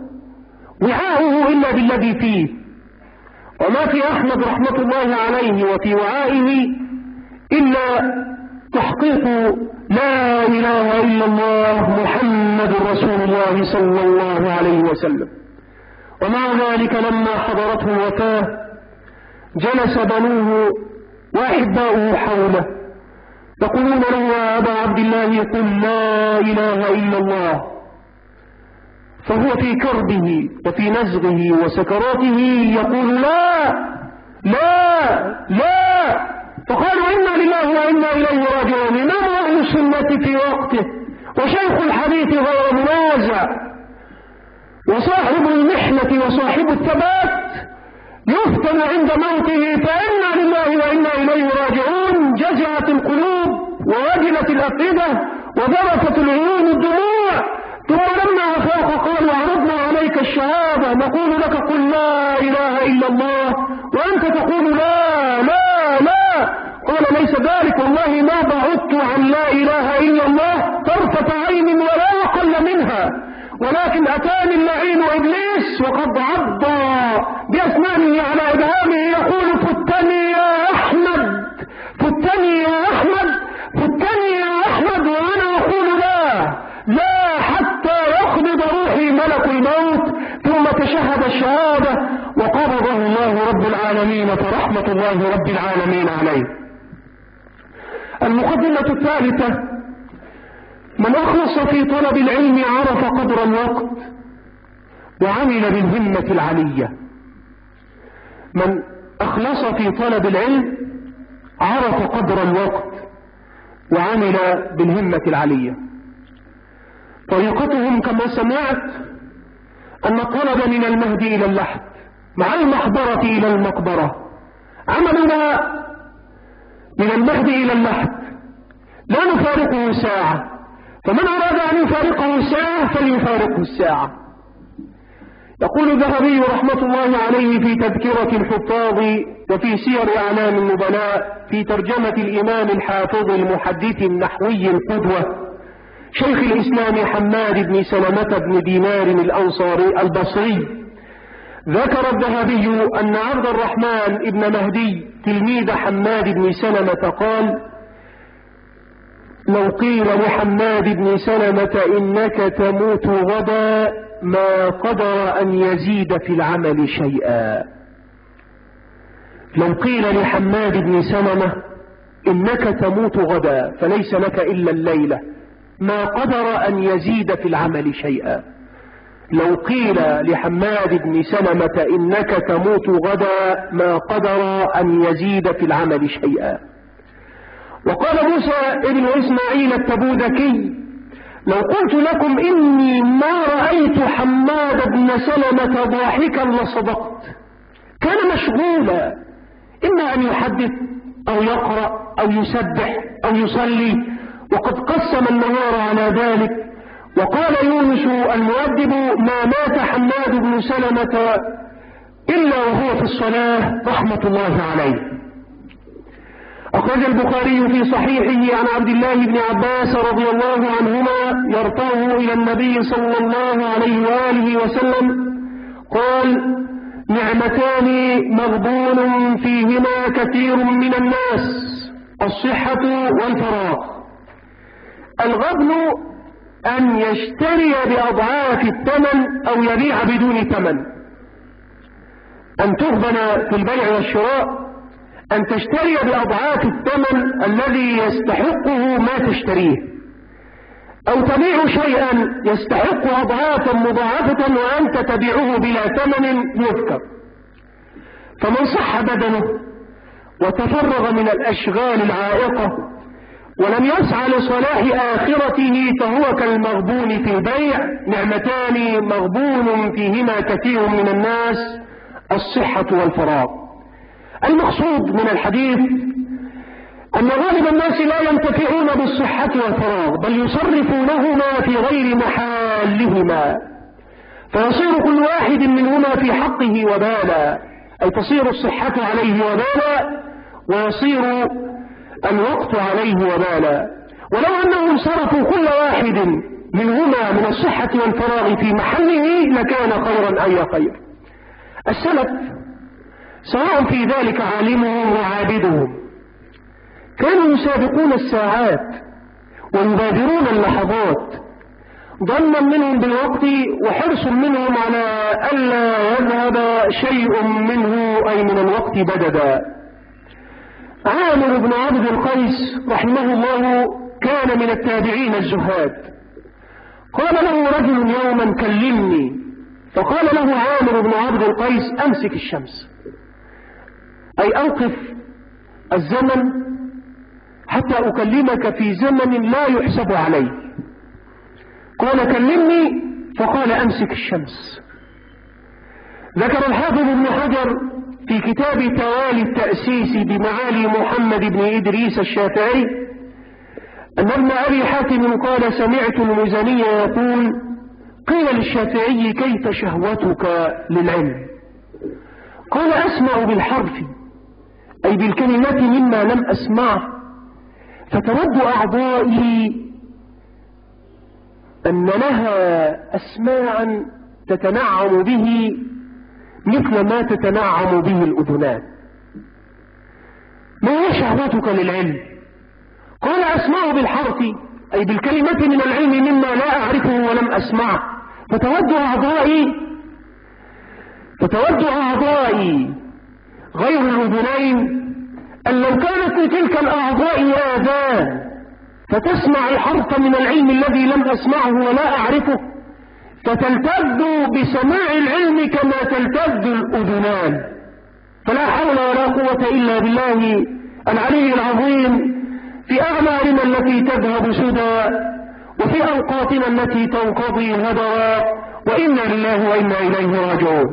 وعاؤه إلا بالذي فيه، وما في أحمد رحمة الله عليه وفي وعائه إلا تحقيق لا إله إلا الله محمد رسول الله صلى الله عليه وسلم. ومع ذلك لما حضرته الوفاة جلس بنوه وأحباؤه حوله يقولون له: يا أبا عبد الله قل لا إله إلا الله. فهو في كربه وفي نزغه وسكراته يقول: لا لا لا. فقالوا: إنا لله وإنا إليه راجعون. إمام أهل السنة في وقته وشيخ الحديث غير منازع وصاحب المحنة وصاحب الثبات يفتن عند موته، فإنا لله وإنا إليه راجعون. جزعت القلوب ووجلت الأفئدة وذرفت العيون الدموع. ثم لما أفاق قالوا: عرضنا عليك الشهادة نقول لك قل لا إله إلا الله وأنت تقول لا لا لا. قال: ليس ذلك، والله ما بعدت عن لا إله إلا الله طرفة عين ولا أقل منها، ولكن أتاني اللعين إبليس وقد عض بأسنانه على إبهامه يقول: فتني يا أحمد، فتني يا أحمد، فتني يا أحمد، وأنا أقول لا لا حتى يقبض روحي ملك الموت. ثم تشهد الشهادة وقبضه الله رب العالمين، فرحمة الله رب العالمين عليه. المقدمة الثالثة: من أخلص في طلب العلم عرف قدر الوقت وعمل بالهمة العلية. من أخلص في طلب العلم عرف قدر الوقت وعمل بالهمة العلية. طريقتهم كما سمعت أن الطلب من المهد إلى اللحد مع المحبرة إلى المقبرة. عملنا من المهد إلى اللحد لا نفارقه ساعة، فمن أراد أن يفارقه ساعة فليفارقه الساعة. يقول الذهبي رحمة الله عليه في تذكرة الحفاظ وفي سير أعلام النبلاء في ترجمة الإمام الحافظ المحدث النحوي القدوة شيخ الإسلام حماد بن سلمة بن دينار الأنصاري البصري: ذكر الذهبي أن عبد الرحمن بن مهدي تلميذ حماد بن سلمة قال: لو قيل لحماد بن سلمة إنك تموت غدا ما قدر أن يزيد في العمل شيئا. لو قيل لحماد بن سلمة إنك تموت غدا فليس لك إلا الليلة ما قدر أن يزيد في العمل شيئا. لو قيل لحماد بن سلمة إنك تموت غدا ما قدر أن يزيد في العمل شيئا. وقال موسى ابن إسماعيل التبوذكي: لو قلت لكم إني ما رأيت حماد بن سلمة ضاحكا لصدقت. كان مشغولا، إما أن يحدث أو يقرأ أو يسبح أو يصلي، وقد قسم النهار على ذلك. وقال يونس المؤدب: ما مات حماد بن سلمة إلا وهو في الصلاة رحمة الله عليه. أخرج البخاري في صحيحه عن عبد الله بن عباس رضي الله عنهما يرفعه إلى النبي صلى الله عليه وآله وسلم قال: نعمتان مغبون فيهما كثير من الناس، الصحة والفراغ. الغبن أن يشتري بأضعاف الثمن أو يبيع بدون ثمن. أن تغبن في البيع والشراء أن تشتري بأضعاف الثمن الذي يستحقه ما تشتريه، أو تبيع شيئا يستحق أضعافا مضاعفة وأنت تبيعه بلا ثمن يذكر. فمن صح بدنه وتفرغ من الأشغال العائقة ولم يسعى لصلاح آخرته فهو كالمغبون في البيع. نعمتان مغبون فيهما كثير من الناس، الصحة والفراغ. المقصود من الحديث أن غالب الناس لا ينتفعون بالصحة والفراغ، بل يصرفونهما في غير محالهما، فيصير كل واحد منهما في حقه وبالا، أي تصير الصحة عليه وبالا ويصير الوقت عليه وبالا. ولو أنهم صرفوا كل واحد منهما من الصحة والفراغ في محله لكان خيرا أي خير. السلف سواء في ذلك عالمهم وعابدهم كانوا يسابقون الساعات ويبادرون اللحظات، ظنا منهم بالوقت وحرص منهم على ألا يذهب شيء منه أي من الوقت بددا. عامر بن عبد القيس رحمه الله كان من التابعين الزهاد. قال له رجل يوما: كلمني. فقال له عامر بن عبد القيس: أمسك الشمس، أي أوقف الزمن حتى أكلمك في زمن لا يحسب عليه. قال: كلمني. فقال: أمسك الشمس. ذكر الحافظ ابن حجر في كتاب توالي التأسيس بمعالي محمد بن إدريس الشافعي أن ابن أبي حاتم قال: سمعت المزني يقول: قيل للشافعي: كيف شهوتك للعلم؟ قال: أسمع بالحرف، أي بالكلمة مما لم أسمعه، فتود أعضائي أن لها أسماعا تتنعم به مثل ما تتنعم به الأذنان. ما هي شهوتك للعلم؟ قال: أسمع بالحرف، أي بالكلمة من العلم مما لا أعرفه ولم أسمعه، فتود أعضائي غير الأذنين أن لو كانت لتلك الأعضاء آذان فتسمع الحرف من العلم الذي لم أسمعه ولا أعرفه فتلتذ بسماع العلم كما تلتذ الأذنان. فلا حول ولا قوة إلا بالله العلي العظيم في أعمالنا التي تذهب سدى وفي أوقاتنا التي تنقضي هدرا، وإنا لله وإنا إليه راجعون.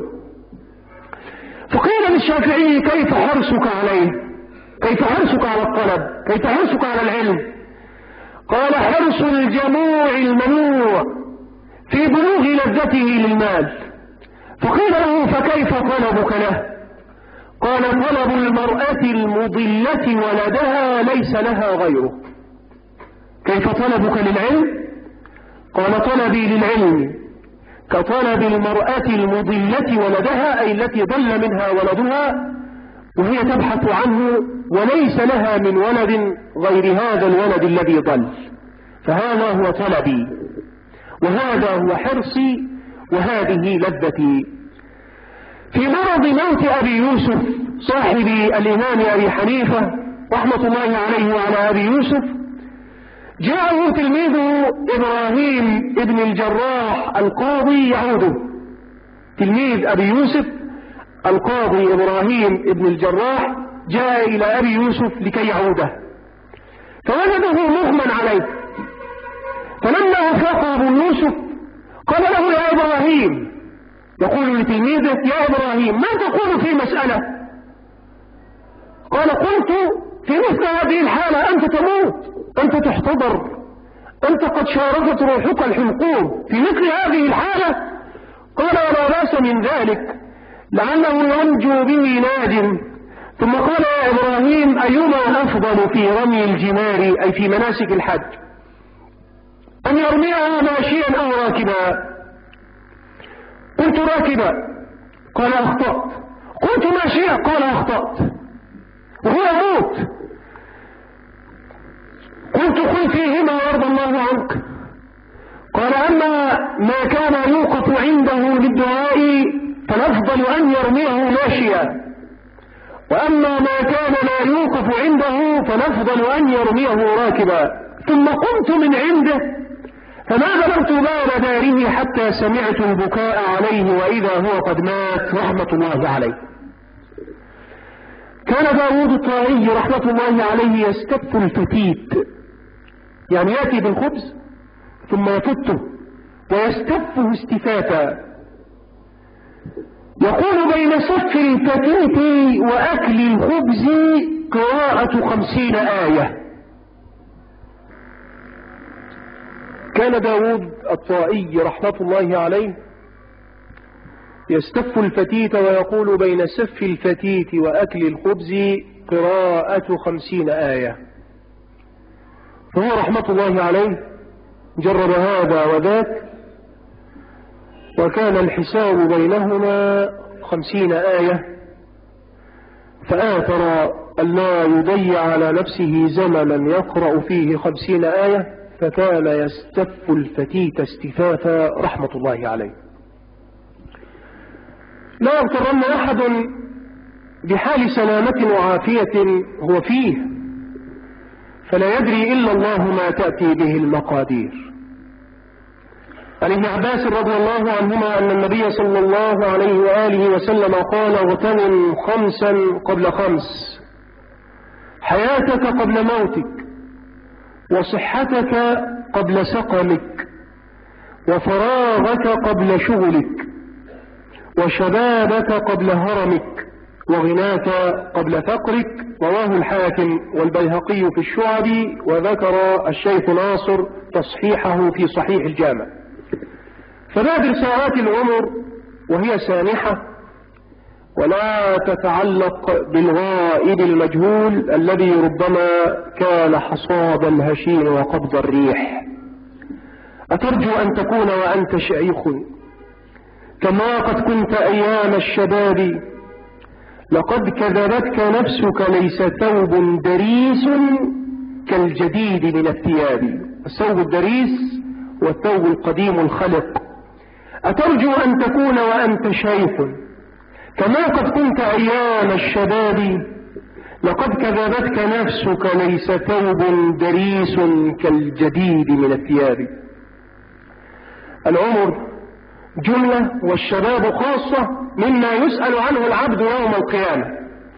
فقيل للشافعي: كيف حرصك عليه؟ كيف حرصك على الطلب؟ كيف حرصك على العلم؟ قال: حرص الجموع المنوع في بلوغ لذته للمال. فقيل له: فكيف طلبك له؟ قال: طلب المرأة المضلة ولدها ليس لها غيره. كيف طلبك للعلم؟ قال: طلبي للعلم كطلب المرأة المضلة ولدها، أي التي ضل منها ولدها وهي تبحث عنه وليس لها من ولد غير هذا الولد الذي ضل، فهذا هو طلبي وهذا هو حرصي وهذه لذتي. في مرض موت أبي يوسف صاحب الإمام أبي حنيفة رحمة الله عليه وعلى أبي يوسف، جاءه تلميذه إبراهيم ابن الجراح القاضي يعوده. تلميذ أبي يوسف القاضي إبراهيم ابن الجراح جاء إلى أبي يوسف لكي يعوده، فوجده مغمى عليه، فلما أفاق أبو يوسف قال له يا إبراهيم، يقول لتلميذه يا إبراهيم ما تقول في مسألة؟ قال قلت في مثل هذه الحالة أنت تموت، أنت تحتضر، أنت قد شارفت روحك الحلقوم في مثل هذه الحالة. قال ولا بأس من ذلك لعله ينجو به ناج. ثم قال يا إبراهيم أيما أفضل في رمي الجمار، أي في مناسك الحج، أن يرميها ماشيا أو راكبا؟ قلت راكبا. قال أخطأت. قلت ماشيا. قال أخطأت، وهو موت. قلت قل فيهما وارضى الله عنك. قال أما ما كان يوقف عنده للدعاء فالأفضل أن يرميه ماشيا، وأما ما كان لا يوقف عنده فالأفضل أن يرميه راكبا. ثم قمت من عنده فما بلغت باب داره حتى سمعت البكاء عليه وإذا هو قد مات رحمة الله عليه. كان داود الطائي رحمة الله عليه يستف الفتيت، يعني يأتي بالخبز ثم يفته ويستفه استفاتا. يقول بين سف الفتيت وأكل الخبز قراءة 50 آية. كان داود الطائي رحمة الله عليه يستف الفتيت ويقول بين سف الفتيت وأكل الخبز قراءة 50 آية. فهو رحمة الله عليه جرب هذا وذاك، وكان الحساب بينهما 50 آية، فآثر أن لا يضيع على نفسه زمنا يقرأ فيه 50 آية، فكان يستف الفتيت استفافا رحمة الله عليه. لا يغترن أحد بحال سلامة وعافية هو فيه، فلا يدري إلا الله ما تأتي به المقادير. عن ابن عباس رضي الله عنهما أن النبي صلى الله عليه وآله وسلم قال اغتنم 5 قبل 5: حياتك قبل موتك، وصحتك قبل سقمك، وفراغك قبل شغلك، وشبابك قبل هرمك، وغناك قبل فقرك. رواه الحاكم والبيهقي في الشعب، وذكر الشيخ ناصر تصحيحه في صحيح الجامع. فبادر ساعات العمر وهي سانحة، ولا تتعلق بالغائب المجهول الذي ربما كان حصاد الهشيم وقبض الريح. أترجو أن تكون وأنت شيخ كما قد كنت أيام الشباب، لقد كذبتك نفسك ليس ثوب دريس كالجديد من الثياب. الثوب الدريس والثوب القديم الخلق. أترجو أن تكون وأنت شيخ كما قد كنت أيام الشباب، لقد كذبتك نفسك ليس ثوب دريس كالجديد من الثياب. العمر جملة والشباب خاصة مما يسأل عنه العبد يوم القيامة،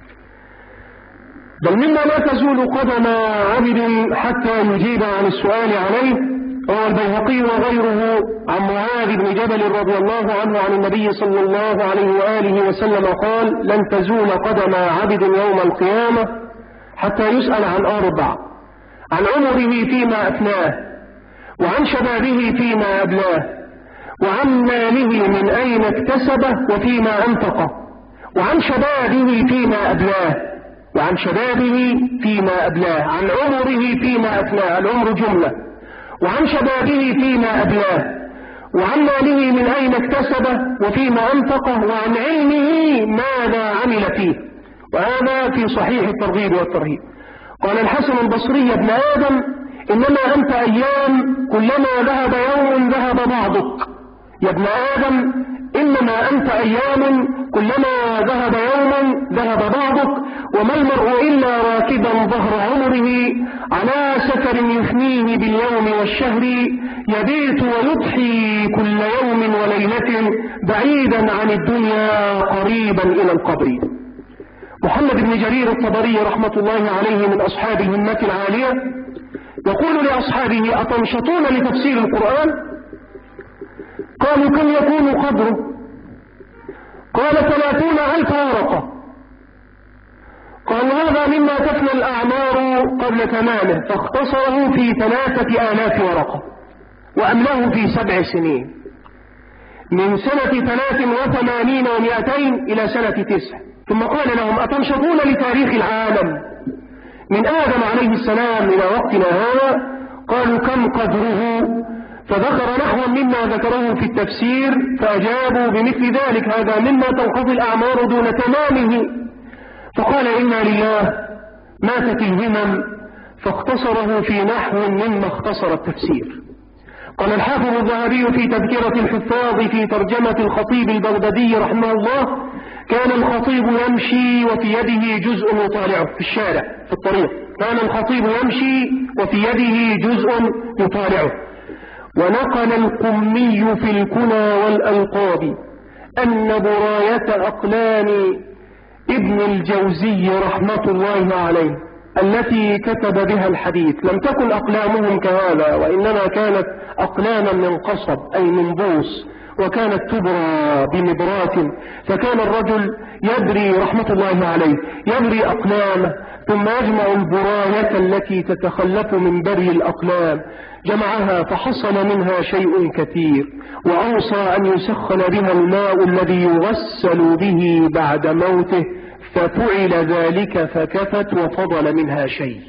بل مما لا تزول قدم عبد حتى يجيب عن السؤال عليه. روى البيهقي وغيره عن معاذ بن جبل رضي الله عنه عن النبي صلى الله عليه وآله وسلم قال: لن تزول قدم عبد يوم القيامة حتى يسأل عن 4: عن عمره فيما أفناه، وعن شبابه فيما أبلاه، وعن ماله من أين اكتسبه وفيما أنفقه، وعن شبابه فيما أبلاه، وعن شبابه فيما أبلاه، عن عمره فيما أفناه، العمر جملة، وعن شبابه فيما أبلاه، وعن ماله من أين اكتسبه وفيما أنفقه، وعن علمه ماذا عمل فيه. وهذا في صحيح الترغيب والترهيب. قال الحسن البصري: يا ابن آدم إنما أنت أيام، كلما ذهب يوم ذهب بعضك. يا ابن آدم إنما أنت أيام، كلما ذهب يوم ذهب بعضك. وما المرء إلا راكبا ظهر عمره، على سفر يفنيه باليوم والشهر، يبيت ويضحي كل يوم وليلة، بعيدا عن الدنيا قريبا إلى القبر. محمد بن جرير الطبري رحمة الله عليه من أصحاب الهمة العالية يقول لأصحابه: أتنشطون لتفسير القرآن؟ قالوا: كم يكون قدره؟ قال: 30,000 ورقة. قالوا: هذا مما تفنى الأعمار قبل تمامه، فاختصره في 3,000 ورقة وأملاه في 7 سنين، من سنة 83 و200 إلى سنة 9. ثم قال لهم: أتنشطون لتاريخ العالم من آدم عليه السلام إلى وقتنا هذا؟ قالوا: كم قدره؟ فذكر نحو مما ذكره في التفسير، فأجابوا بمثل ذلك: هذا مما تنقضي الأعمار دون تمامه. فقال: إنا لله، ماتت الهمم، فاختصره في نحو مما اختصر التفسير. قال الحافظ الذهبي في تذكرة الحفاظ في ترجمة الخطيب البغدادي رحمه الله: كان الخطيب يمشي وفي يده جزء يطالعه في الشارع في الطريق. كان الخطيب يمشي وفي يده جزء يطالعه. ونقل القمي في الكنى والألقاب أن براية أقلام ابن الجوزي رحمة الله عليه التي كتب بها الحديث لم تكن أقلامهم كهذا، وإنما كانت أقلاما من قصب أي من بوص، وكانت تبرى بمبرات. فكان الرجل يبري رحمة الله عليه يبري أقلامه، ثم يجمع البراية التي تتخلف من بري الأقلام، جمعها فحصل منها شيء كثير، وأوصى أن يسخن بها الماء الذي يغسل به بعد موته، ففعل ذلك فكفت وفضل منها شيء.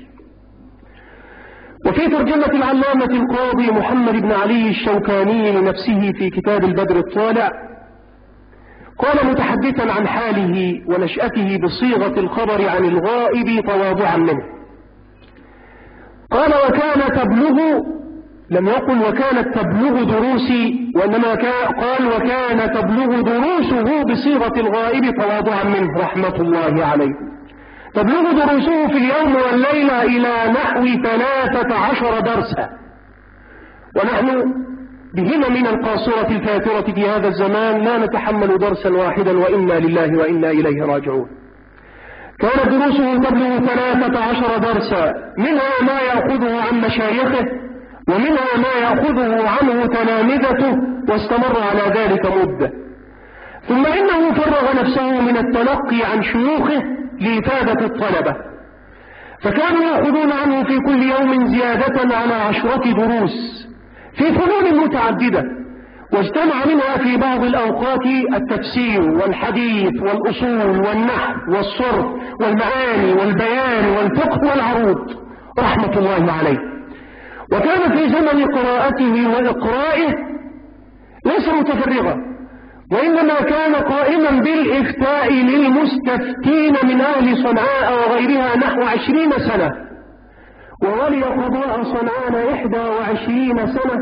وفي ترجمة العلامة القاضي محمد بن علي الشوكاني لنفسه في كتاب البدر الطالع، قال متحدثا عن حاله ونشأته بصيغة الخبر عن الغائب تواضعا منه، قال: وكان تبلغ، لم يقل وكانت تبلغ دروسي، وإنما قال وكان تبلغ دروسه بصيغة الغائب تواضعا منه رحمة الله عليه. تبلغ دروسه في اليوم والليلة إلى نحو 13 درسا، ونحن بهممنا القاصرة الفاترة في هذا الزمان لا نتحمل درسا واحدا، وإنا لله وإنا إليه راجعون. كانت دروسه تبلغ 13 درسا، منها ما يأخذه عن مشايخه، ومنها ما يأخذه عنه تلامذته، واستمر على ذلك مدة. ثم إنه فرغ نفسه من التلقي عن شيوخه لإفادة الطلبة، فكانوا يأخذون عنه في كل يوم زيادة على 10 دروس في فنون متعددة، واجتمع منها في بعض الأوقات التفسير والحديث والأصول والنحو والصرف والمعاني والبيان والفقه والعروض رحمة الله عليه. وكان في زمن قراءته وإقرائه ليس متفرغا، وإنما كان قائما بالإفتاء للمستفتين من أهل صنعاء وغيرها نحو 20 سنة، وولي قضاء صنعاء 21 سنة.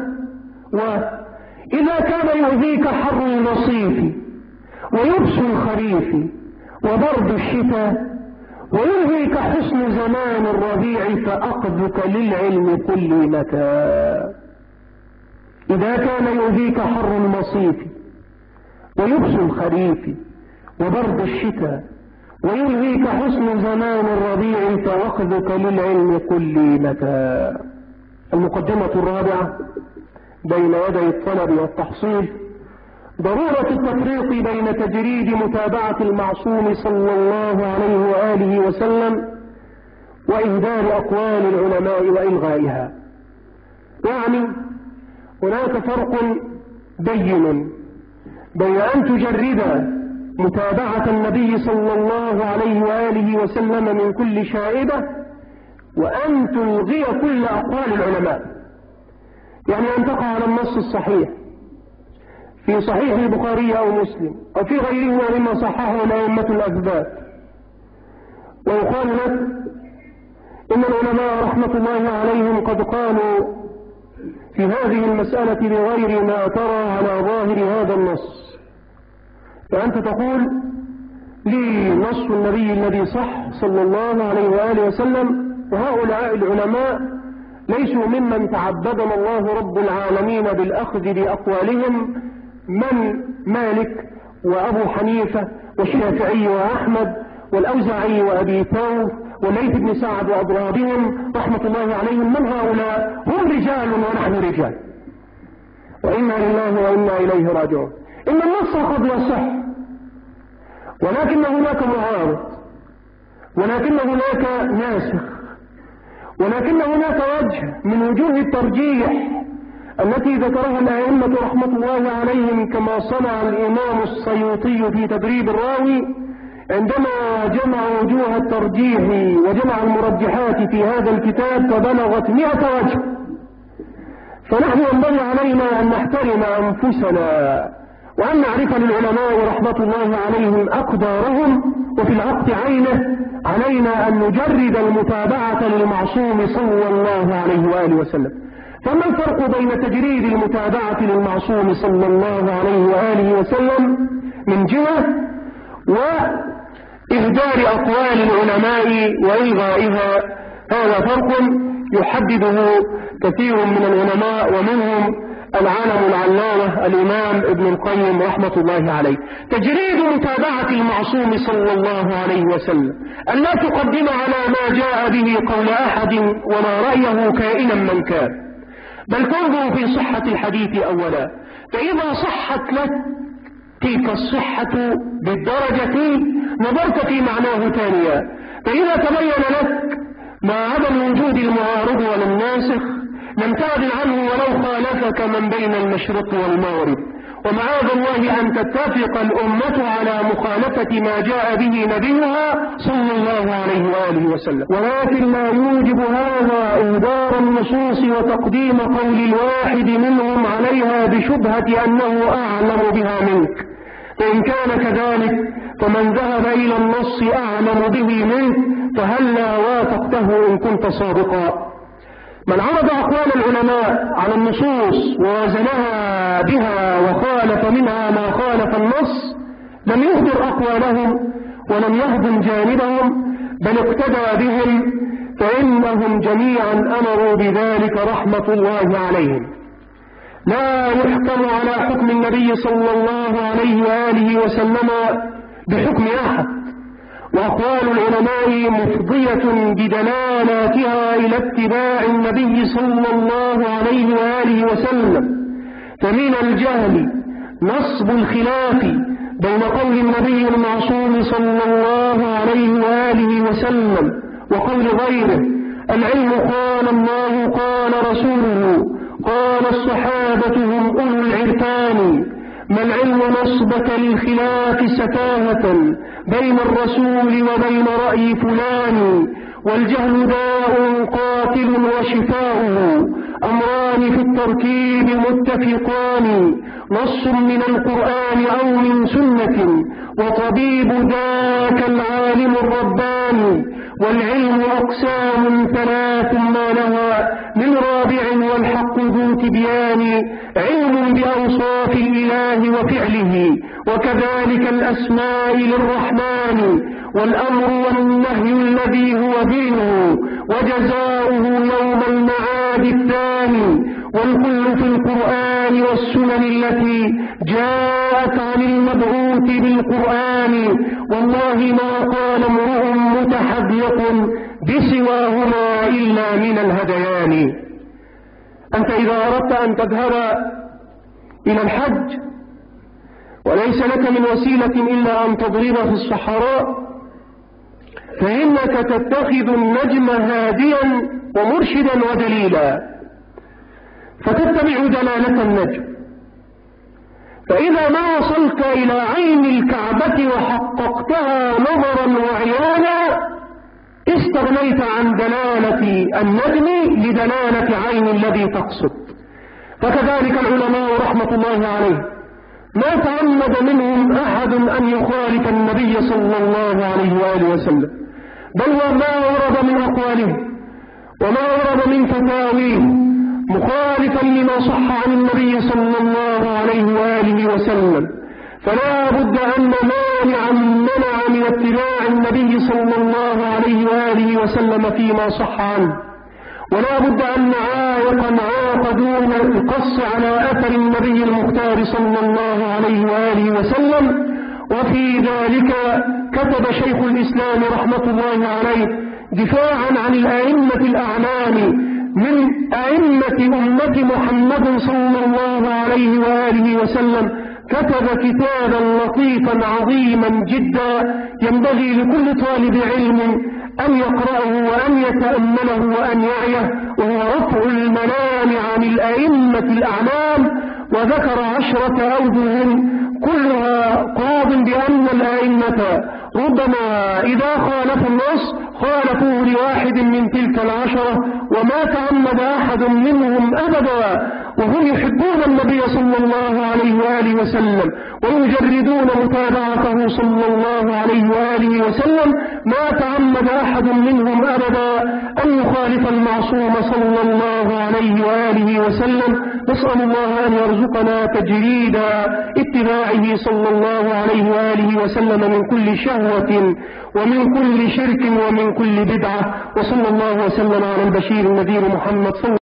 وإذا كان يؤذيك حر النصيف ويبس الخريف وبرد الشتاء ويلهيك حسن زمان الربيع، فأخذك للعلم كل متى. إذا كان يؤذيك حر المصيف ويبس الخريف وبرد الشتاء ويلهيك حسن زمان الربيع، فأخذك للعلم كل متى. المقدمة الرابعة بين يدي الطلب والتحصيل: ضرورة التفريق بين تجريد متابعة المعصوم صلى الله عليه وآله وسلم وإهدار أقوال العلماء وإلغائها. يعني هناك فرق بين أن تجرد متابعة النبي صلى الله عليه وآله وسلم من كل شائبة، وأن تلغي كل أقوال العلماء. يعني أن تقع على النص الصحيح في صحيح البخاري أو مسلم أو في غيره مما صححه الأئمة الأثبات، ويقال لك إن العلماء رحمة الله عليهم قد قالوا في هذه المسألة بغير ما ترى على ظاهر هذا النص، فأنت تقول لي نص النبي الذي صح صلى الله عليه وآله وسلم، وهؤلاء العلماء ليسوا ممن تعبدنا الله رب العالمين بالأخذ بأقوالهم، من مالك وأبو حنيفة والشافعي وأحمد والأوزاعي وأبي ثور والليث بن سعد وأضرابهم رحمة الله عليهم، من هؤلاء؟ هم رجال ونحن رجال، وإنا لله وإنا إليه راجعون. إن النص قد يصح، ولكن هناك معارض، ولكن هناك ناسخ، ولكن هناك وجه من وجوه الترجيح التي ذكرها الأئمة رحمة الله عليهم، كما صنع الإمام السيوطي في تدريب الراوي عندما جمع وجوه الترجيح وجمع المرجحات في هذا الكتاب فبلغت 100 وجه. فنحن ينبغي علينا أن نحترم أنفسنا وأن نعرف للعلماء رحمة الله عليهم أقدارهم، وفي العقد عينه علينا أن نجرد المتابعة للمعصوم صلى الله عليه وآله وسلم. فما الفرق بين تجريد المتابعة للمعصوم صلى الله عليه وآله وسلم من جهة، وإهدار أقوال العلماء وإلغائها؟ هذا فرق يحدده كثير من العلماء، ومنهم العالم العلامة الإمام ابن القيم رحمة الله عليه. تجريد متابعة المعصوم صلى الله عليه وسلم أن لا تقدم على ما جاء به قول أحد وما رأيه كائنا من كان، بل تنظر في صحة الحديث أولا، فإذا صحت لك تلك الصحة بالدرجة نظرت في معناه ثانيا، فإذا تبين لك ما عدم وجود المعارض ولا الناسخ لم تعدل عنه ولو خالفك من بين المشرق والمغرب. ومعاذ الله أن تتفق الأمة على مخالفة ما جاء به نبيها صلى الله عليه وآله وسلم، ولكن لا يوجب هذا إهدار النصوص وتقديم قول الواحد منهم عليها بشبهة أنه أعلم بها منك. فإن كان كذلك فمن ذهب إلى النص أعلم به منك فهلا وافقته إن كنت صادقا. من عرض أقوال العلماء على النصوص ووزنها بها وخالف منها ما خالف النص لم يهدر أقوالهم ولم يهدم جانبهم، بل اقتدى بهم، فإنهم جميعا أمروا بذلك رحمة الله عليهم. لا يحكم على حكم النبي صلى الله عليه وآله وسلم بحكم أحد، وأقوال العلماء مفضية بدلالاتها إلى اتباع النبي صلى الله عليه وآله وسلم. فمن الجهل نصب الخلاف بين قول النبي المعصوم صلى الله عليه وآله وسلم وقول غيره. العلم قال الله قال رسوله قال الصحابة هم أولو العرفان. ما العلم نصبك للخلاف سفاهة بين الرسول وبين رأي فلان. والجهل داء قاتل وشفاؤه أمران في التركيب متفقان. نص من القرآن أو من سنة وطبيب ذاك العالم الرباني. والعلم أقسام ثلاث ما لها من رابع والحق ذو تبيان. علم بأوصاف الإله وفعله وكذلك الأسماء للرحمن. والأمر والنهي الذي هو دينه وجزاؤه يوم المعاد الثاني. والكل في القرآن والسنن التي جاءت عن المبعوث بالقرآن. والله ما قال امرؤ متحذق بسواهما إلا من الهذيان. أنت إذا أردت أن تذهب إلى الحج وليس لك من وسيلة إلا أن تضرب في الصحراء، فإنك تتخذ النجم هاديا ومرشدا ودليلا، فتتبع دلالة النجم. فإذا ما وصلت إلى عين الكعبة وحققتها نظرا وعيانا استغنيت عن دلالة النجم لدلالة عين الذي تقصد. فكذلك العلماء رحمة الله عليه ما تعمد منهم أحد أن يخالف النبي صلى الله عليه وآله وسلم، بل وما ورد من أقواله وما ورد من فتاويه مخالفا لما صح عن النبي صلى الله عليه وآله وسلم، فلا بد أن مانعا منع من اتباع النبي صلى الله عليه وآله وسلم فيما صح عنه، ولا بد أن عائقا عاق دون القص على أثر النبي المختار صلى الله عليه وآله وسلم. وفي ذلك كتب شيخ الإسلام رحمة الله عليه دفاعا عن الأئمة الأعلام من أئمة أمة محمد صلى الله عليه وآله وسلم، كتب كتابا لطيفا عظيما جدا ينبغي لكل طالب علم أن يقرأه وأن يتأمله وأن يعيه، وهو رفع الملام عن الأئمة الأعلام، وذكر 10 أوجه كلها قاض بأن الأئمة ربما إذا خالفوا النص خالفوه لواحد من تلك 10، وما تعمد أحد منهم أبدا وهم يحبون النبي صلى الله عليه وآله وسلم ويجردون متابعته صلى الله عليه وآله وسلم، ما تعمد أحد منهم أبدا أن يخالف المعصوم صلى الله عليه وآله وسلم. نسأل الله أن يرزقنا تجريد اتباعه صلى الله عليه وآله وسلم من كل شهوة ومن كل شرك ومن كل بدعة، وصلى الله وسلم على البشير النذير محمد صلى